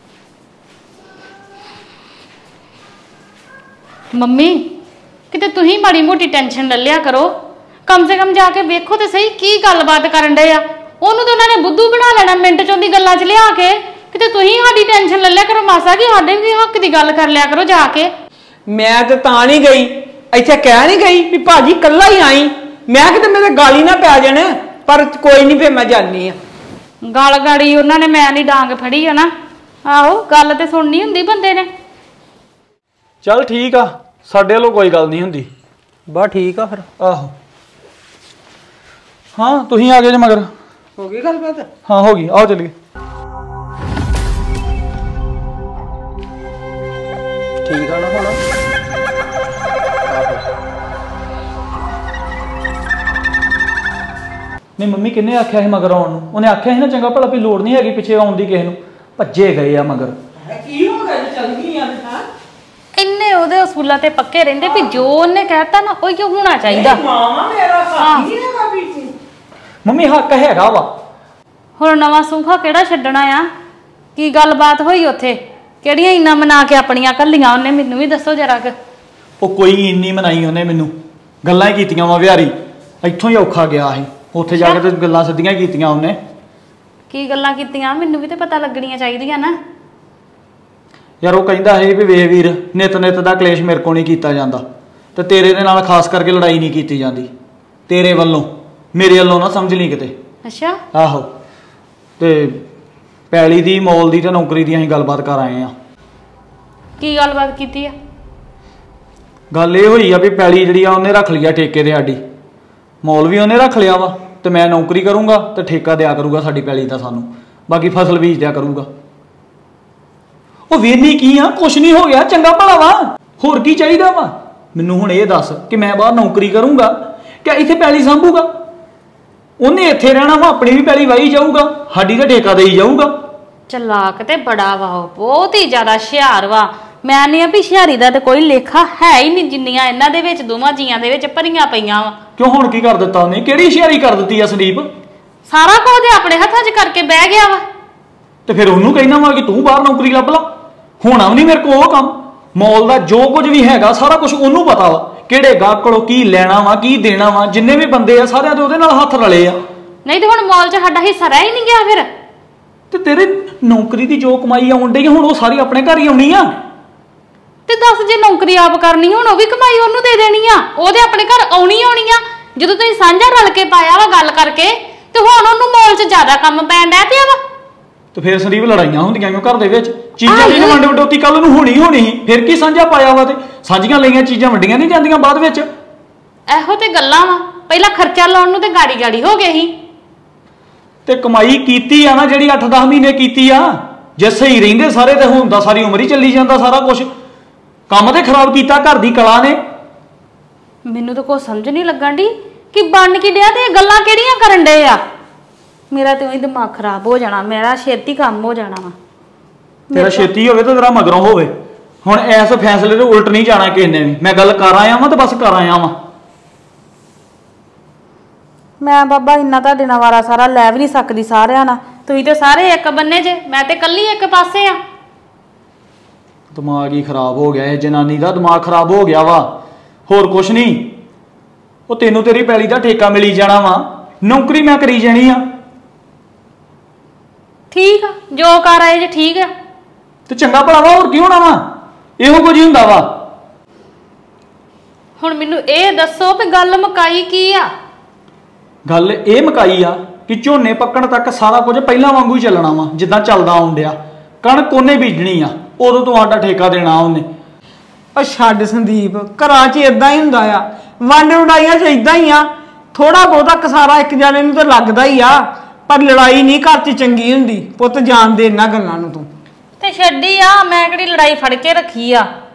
ਮੰਮੀ ਕਿਤੇ ਤੁਸੀਂ ਮਾੜੀ ਮੋਟੀ ਟੈਨਸ਼ਨ ਲੈ ਲਿਆ ਕਰੋ, ਕਮ ਸੇ ਕਮ ਜਾ ਕੇ ਵੇਖੋ ਤੇ ਸਹੀ ਕੀ ਗੱਲਬਾਤ ਕਰਨ ਡਏ ਆ। ਉਹਨੂੰ ਤਾਂ ਉਹਨਾਂ ਨੇ ਬੁੱਧੂ ਬਣਾ ਲੈਣਾ ਮਿੰਟ ਚੋਂ ਦੀ ਗੱਲਾਂ 'ਚ ਲਿਆ ਕੇ। ਕਿਤੇ ਤੁਸੀਂ ਸਾਡੀ ਟੈਨਸ਼ਨ ਲੈ ਲਿਆ ਕਰੋ ਮਾਸਾ ਜੀ, ਸਾਡੇ ਵੀ ਹੱਕ ਦੀ ਗੱਲ ਕਰ ਲਿਆ ਕਰੋ ਜਾ ਕੇ। ਮੈਂ ਤੇ ਤਾਂ ਨਹੀਂ ਗਈ, ਇੱਥੇ ਕਹਿ ਨਹੀਂ ਗਈ ਵੀ ਭਾਜੀ ਕੱਲਾ ਹੀ ਆਈ। ਮੈਂ ਕਿਤੇ ਮੇਰੇ ਗਾਲੀ ਨਾ ਪੈ ਜਾਣ, ਪਰ ਕੋਈ ਨਹੀਂ, ਫੇਰ ਮੈਂ ਜਾਣੀ ਆ। ਗਲ ਗਾੜੀ ਉਹਨਾਂ ਨੇ ਮੈਂ ਨਹੀਂ ਡਾਂਗ ਫੜੀ ਆ ਨਾ। ਆਹੋ, ਗੱਲ ਤੇ ਸੁਣਨੀ ਹੁੰਦੀ ਬੰਦੇ ਨੇ। ਚੱਲ ਠੀਕ ਆ, ਸਾਡੇ ਵੱਲੋਂ ਕੋਈ ਗੱਲ ਨਹੀਂ ਹੁੰਦੀ। ਬਸ ਠੀਕ ਆ ਫਿਰ। ਆਹੋ ਹਾਂ, ਤੁਸੀਂ ਆ ਗਏ ਜੇ ਮਗਰ। ਹੋ ਗਈ ਗੱਲਬਾਤ? ਹਾਂ ਹੋ ਗਈ, ਆਓ ਚੱਲੀਏ। ਠੀਕ ਆ ਨਾ ਹੁਣ? ਨਹੀਂ ਮੰਮੀ ਕਿੰਨੇ ਆਖਿਆ ਸੀ ਮਗਰ ਆਉਣ ਨੂੰ? ਉਹਨੇ ਆਖਿਆ ਸੀ ਨਾ ਚੰਗਾ ਭਲਾ ਵੀ ਲੋੜ ਨਹੀਂ ਹੈਗੀ ਪਿੱਛੇ ਆਉਣ ਦੀ ਕਿਸੇ ਨੂੰ, ਭੱਜੇ ਗਏ ਆ ਮਗਰ। ਕੀ ਹੋ ਗਿਆ ਜੇ ਚੱਲ ਗਈ ਆ ਹਾਂ? ਇੰਨੇ ਉਹਦੇ ਅਸੂਲਾਂ ਤੇ ਪੱਕੇ ਰਹਿੰਦੇ ਵੀ ਜੋ ਉਹਨੇ ਕਹਿਤਾ ਨਾ ਉਹੀ ਹੋਣਾ ਚਾਹੀਦਾ। ਮਾਵਾ ਮੇਰਾ ਸਾਥੀ ਨਹੀਂ ਹੈਗਾ ਪੀਛੇ। ਮੰਮੀ ਹੱਕ ਹੈਗਾ ਵਾ। ਹੁਣ ਨਵਾਂ ਸੂਖਾ ਕਿਹੜਾ ਛੱਡਣਾ ਆ? ਕੀ ਗੱਲਬਾਤ ਹੋਈ ਉੱਥੇ? ਕਿਹੜੀਆਂ ਇੰਨਾ ਮਨਾ ਕੇ ਆਪਣੀਆਂ ਕੱਲੀਆਂ ਉਹਨੇ? ਮੈਨੂੰ ਵੀ ਦੱਸੋ ਜਰਾ ਕੁ। ਉਹ ਕੋਈ ਇੰਨੀ ਮਨਾਈ ਉਹਨੇ ਮੈਨੂੰ, ਗੱਲਾਂ ਹੀ ਕੀਤੀਆਂ ਵਾ ਵਿਹਾਰੀ। ਇੱਥੋਂ ਹੀ ਔਖਾ ਗਿਆ ਸੀ, ਉੱਥੇ ਜਾ ਕੇ ਤੇ ਗੱਲਾਂ ਸਿੱਧੀਆਂ ਕੀਤੀਆਂ ਉਹਨੇ। ਕੀ ਗੱਲਾਂ ਕੀਤੀਆਂ? ਮੈਨੂੰ ਵੀ ਤੇ ਪਤਾ ਲੱਗਣੀਆਂ ਚਾਹੀਦੀਆਂ ਨਾ। ਯਾਰ ਉਹ ਕਹਿੰਦਾ ਸੀ ਵੀ ਵੇ ਵੀਰ, ਨਿਤ ਨਿਤ ਦਾ ਕਲੇਸ਼ ਮੇਰੇ ਕੋਲ ਨਹੀਂ ਕੀਤਾ ਜਾਂਦਾ, ਤੇ ਤੇਰੇ ਦੇ ਨਾਲ ਖਾਸ ਕਰਕੇ ਲੜਾਈ ਨਹੀਂ ਕੀਤੀ ਜਾਂਦੀ ਤੇਰੇ ਵੱਲੋਂ, ਮੇਰੇ ਵੱਲੋਂ ਨਾ ਸਮਝ ਲਈ ਕਿਤੇ। ਅੱਛਾ। ਆਹੋ, ਤੇ ਪੈਲੀ ਦੀ, ਮੌਲ ਦੀ ਤੇ ਨੌਕਰੀ ਦੀ ਅਸੀਂ ਗੱਲਬਾਤ ਕਰ ਆਏ ਆ। ਕੀ ਗੱਲਬਾਤ ਕੀਤੀ ਆ? ਗੱਲ ਇਹ ਹੋਈ ਆ ਵੀ ਪੈਲੀ ਜਿਹੜੀ ਆ ਉਹਨੇ ਰੱਖ ਲਈ ਆ ਠੇਕੇ ਤੇ ਸਾਡੀ, ਮੌਲ ਵੀ ਉਹਨੇ ਰੱਖ ਲਿਆ ਵਾ, ਤੇ ਮੈਂ ਨੌਕਰੀ ਕਰੂੰਗਾ ਤੇ ਠੇਕਾ ਦਿਆ ਕਰੂਗਾ ਸਾਡੀ ਪੈਲੀ ਦਾ ਸਾਨੂੰ, ਬਾਕੀ ਫਸਲ ਬੀਜ ਦਿਆ ਕਰੂਗਾ। ਉਹ ਵੇਨੀ ਕੀ ਆ, ਕੁਛ ਨਹੀਂ ਹੋ ਗਿਆ, ਚੰਗਾ ਭਲਾ ਵਾ, ਹੋਰ ਕੀ ਚਾਹੀਦਾ ਵਾ ਮੈਨੂੰ? ਹੁਣ ਇਹ ਦੱਸ ਕਿ ਮੈਂ ਬਾਹਰ ਨੌਕਰੀ ਕਰੂੰਗਾ ਕਿ ਇੱਥੇ ਪੈਲੀ ਸਾਂਭੂਗਾ? ਉਹਨੇ ਇੱਥੇ ਰਹਿਣਾ ਵਾ, ਆਪਣੀ ਵੀ ਪੈਲੀ ਵਾਹੀ ਜਾਊਗਾ, ਸਾਡੀ ਤਾਂ ਠੇਕਾ ਦੇਈ ਜਾਊਗਾ। ਚਲਾਕ ਤੇ ਬੜਾ ਵਾ ਉਹ, ਬਹੁਤ ਹੀ ਜ਼ਿਆਦਾ ਹੁਸ਼ਿਆਰ ਵਾ। ਮੈਂ ਨਹੀਂ ਆ ਵੀ ਹੁਸ਼ਿਆਰੀ ਦਾ ਤੇ ਕੋਈ ਲੇਖਾ ਹੈ ਹੀ ਨਹੀਂ, ਜਿੰਨੀਆਂ ਇਹਨਾਂ ਦੇ ਵਿੱਚ ਦੋਵਾਂ ਜੀਆਂ ਦੇ ਵਿੱਚ ਭਰੀਆਂ ਪਈਆਂ ਵਾ। ਕਿਉਂ ਹੁਣ ਕੀ ਕਰ ਦਿੱਤਾ ਉਹਨੇ? ਕਿਹੜੀ ਹੁਸ਼ਿਆਰੀ ਕਰ ਦਿੱਤੀ ਆ ਸੰਦੀਪ? ਸਾਰਾ ਕੁਝ ਤੇ ਆਪਣੇ ਹੱਥਾਂ 'ਚ ਕਰਕੇ ਬਹਿ ਗਿਆ ਵਾ। ਤੇ ਫਿਰ ਉਹਨੂੰ ਕਹਿਣਾ ਵਾ ਕਿ ਤੂੰ ਬਾਹਰ ਨੌਕਰੀ ਲੱਭ ਲਾ। ਹੋਣਾ ਵੀ ਨਹੀਂ ਮੇਰੇ ਕੋਲ ਉਹ ਕੰਮ। ਮੌਲ ਦਾ ਜੋ ਕੁਝ ਵੀ ਹੈਗਾ ਸਾਰਾ ਕੁਝ ਉਹਨੂੰ ਪਤਾ ਵਾ, ਕਿਹੜੇ ਗਾਹਕ ਕੋਲੋਂ ਕੀ ਲੈਣਾ ਵਾ, ਕੀ ਦੇਣਾ ਵਾ, ਜਿੰਨੇ ਵੀ ਬੰਦੇ ਆ ਸਾਰਿਆਂ ਦੇ ਉਹਦੇ ਨਾਲ ਹੱਥ ਰਲੇ ਆ। ਨਹੀਂ ਤੇ ਹੁਣ ਮੌਲ 'ਚ ਸਾਡਾ ਹਿੱਸਾ ਰਹਿ ਹੀ ਨਹੀਂ ਗਿਆ ਫਿਰ। ਤੇ ਤੇਰੇ ਨੌਕਰੀ ਦੀ ਜੋ ਕਮਾਈ ਆਉਣ ਡਈ ਹੁਣ ਉਹ ਸਾਰੀ ਆਪਣੇ ਘਰ ਹੀ ਆਉਣੀ ਆ। ਤੇ ਦੱਸ, ਜੇ ਨੌਕਰੀ ਆਪ ਕਰਨੀ ਹੁਣ ਉਹ ਵੀ ਕਮਾਈ ਉਹਨੂੰ ਦੇ ਦੇਣੀ ਆ, ਉਹਦੇ ਆਪਣੇ ਘਰ ਆਉਣੀ ਆ। ਜਦੋਂ ਤੁਸੀਂ ਸਾਂਝਾ ਰਲ ਕੇ ਪਾਇਆ ਵਾ ਗੱਲ ਕਰਕੇ, ਤੇ ਹੁਣ ਉਹਨੂੰ ਮੌਲ 'ਚ ਜ਼ਿਆਦਾ ਕੰਮ ਪੈਣ ਡਿਆ ਪਿਆ ਵਾ। ਤੇ ਫਿਰ ਸੰਦੀਪ ਲੜਾਈਆਂ ਹੁੰਦੀਆਂ ਕਿਉਂ ਘਰ ਦੇ ਵਿੱਚ? ਚੀਜ਼ਾਂ ਦੀ ਵੰਡ ਵਡੋਤੀ ਕੱਲ ਨੂੰ ਹੋਣੀ ਸੀ, ਫਿਰ ਕੀ ਸਾਂਝਾ ਪਾਇਆ ਵਾ? ਤੇ ਸਾਂਝੀਆਂ ਲਈਆਂ ਚੀਜ਼ਾਂ ਵੰਡੀਆਂ ਨਹੀਂ ਜਾਂਦੀਆਂ ਬਾਅਦ ਵਿੱਚ। ਇਹੋ ਤੇ ਗੱਲਾਂ ਵਾ, ਪਹਿਲਾਂ ਖਰਚਾ ਲਾਉਣ ਨੂੰ ਤੇ ਗਾੜੀ ਗਾੜੀ ਹੋ ਗਏ ਸੀ। ਤੇ ਕਮਾਈ ਕੀਤੀ ਆ ਨਾ ਜਿਹੜੀ 8-10 ਮਹੀਨੇ ਕੀਤੀ ਆ, ਜੇ ਸਹੀ ਰਹਿੰਦੇ ਸਾਰੇ ਤੇ ਹੁਣ ਦਾ ਸਾਰੀ ਉਮਰ ਹੀ ਚੱਲੀ ਜਾਂਦਾ ਸਾਰਾ ਕੁਝ। ਕੰਮ ਤੇ ਖਰਾਬ ਕੀਤਾ ਘਰ ਦੀ ਕਲਾ ਨੇ। ਮੈਨੂੰ ਤਾਂ ਕੋਈ ਸਮਝ ਨਹੀਂ ਲੱਗਣ ਦੀ ਕਿ ਬਣ ਕੀ ਡਿਆ ਤੇ ਇਹ ਗੱਲਾਂ ਕਿਹੜੀਆਂ ਕਰਨ ਡੇ ਆ। ਮੇਰਾ ਤੇ ਉਹੀ ਦਿਮਾਗ ਖਰਾਬ ਹੋ ਜਾਣਾ, ਮੇਰਾ ਛੇਤੀ ਕੰਮ ਹੋ ਜਾਣਾ ਵਾ। ਤੇਰਾ ਛੇਤੀ ਹੋਵੇ ਤੇ ਤੇਰਾ ਮਗਰੋਂ ਹੋਵੇ। ਹੁਣ ਇਸ ਫੈਸਲੇ ਦੇ ਉਲਟ ਨਹੀਂ ਜਾਣਾ ਕਿਸੇ ਨੇ ਵੀ। ਮੈਂ ਗੱਲ ਕਰ ਆਇਆ ਵਾਂ ਤੇ ਬਸ ਕਰ ਆਇਆ ਵਾਂ। ਮੈਂ ਬਾਬਾ ਇੰਨਾ ਤੁਹਾਡੇ ਨਾਲ ਵਾਰਾ ਸਾਰਾ ਲੈ ਵੀ ਨਹੀਂ ਸਕਦੀ ਸਾਰਿਆਂ ਨਾਲ। ਤੁਸੀਂ ਤੇ ਸਾਰੇ ਇੱਕ ਬੰਨੇ ਜੇ, ਮੈਂ ਤੇ ਕੱਲੀ ਇੱਕ ਪਾਸੇ ਆ। ਦਿਮਾਗ ਹੀ ਖਰਾਬ ਹੋ ਗਿਆ, ਇਹ ਜਨਾਨੀ ਦਾ ਦਿਮਾਗ ਖਰਾਬ ਹੋ ਗਿਆ ਵਾ, ਹੋਰ ਕੁਛ ਨਹੀਂ। ਉਹ ਤੈਨੂੰ ਤੇਰੀ ਪੈਲੀ ਦਾ ਠੇਕਾ ਮਿਲੀ ਜਾਣਾ ਵਾ, ਨੌਕਰੀ ਮੈਂ ਕਰੀ ਜਾਣੀ ਆ। ਠੀਕ ਆ, ਜੋ ਕਰ ਆਏ ਜੇ ਠੀਕ ਆ। ਤੇ ਚੰਗਾ ਭਲਾ ਵਾ, ਹੋਰ ਕੀ ਹੋਣਾ ਵਾ? ਇਹੋ ਕੁਝ ਹੀ ਹੁੰਦਾ ਵਾ। ਹੁਣ ਮੈਨੂੰ ਇਹ ਦੱਸੋ ਵੀ ਗੱਲ ਮੁਕਾਈ ਕੀ ਆ? ਗੱਲ ਇਹ ਮੁਕਾਈ ਆ ਕਿ ਝੋਨੇ ਪੱਕਣ ਤੱਕ ਸਾਰਾ ਕੁਝ ਪਹਿਲਾਂ ਵਾਂਗੂ ਹੀ ਚੱਲਣਾ ਵਾ, ਜਿੱਦਾਂ ਚੱਲਦਾ ਆਉਣ ਡਿਆ। ਕਣਕ ਉਹਨੇ ਬੀਜਣੀ ਆ, ਉਦੋਂ ਤੋਂ ਸਾਡਾ ਠੇਕਾ ਦੇਣਾ ਉਹਨੇ। ਉਹ ਛੱਡ ਸੰਦੀਪ, ਘਰਾਂ 'ਚ ਇਦਾਂ ਹੀ ਹੁੰਦਾ ਆ, ਵੰਡ ਵਡਾਈਆਂ 'ਚ ਇਦਾਂ ਹੀ ਆ। ਥੋੜਾ ਬਹੁਤਾ ਕਸਾਰਾ ਇੱਕ ਜਾਣੇ ਨੂੰ ਤਾਂ ਲੱਗਦਾ ਹੀ ਆ, ਪਰ ਲੜਾਈ ਨਹੀਂ ਘਰ 'ਚ ਚੰਗੀ ਹੁੰਦੀ। ਪੁੱਤ ਜਾਣਦੇ ਇਹਨਾਂ ਗੱਲਾਂ ਨੂੰ ਤੂੰ ਤੇ ਛੱਡੀ ਆ, ਮੈਂ ਕਿਹੜੀ ਲੜਾਈ ਫੜ ਕੇ ਰੱਖੀ ਆ।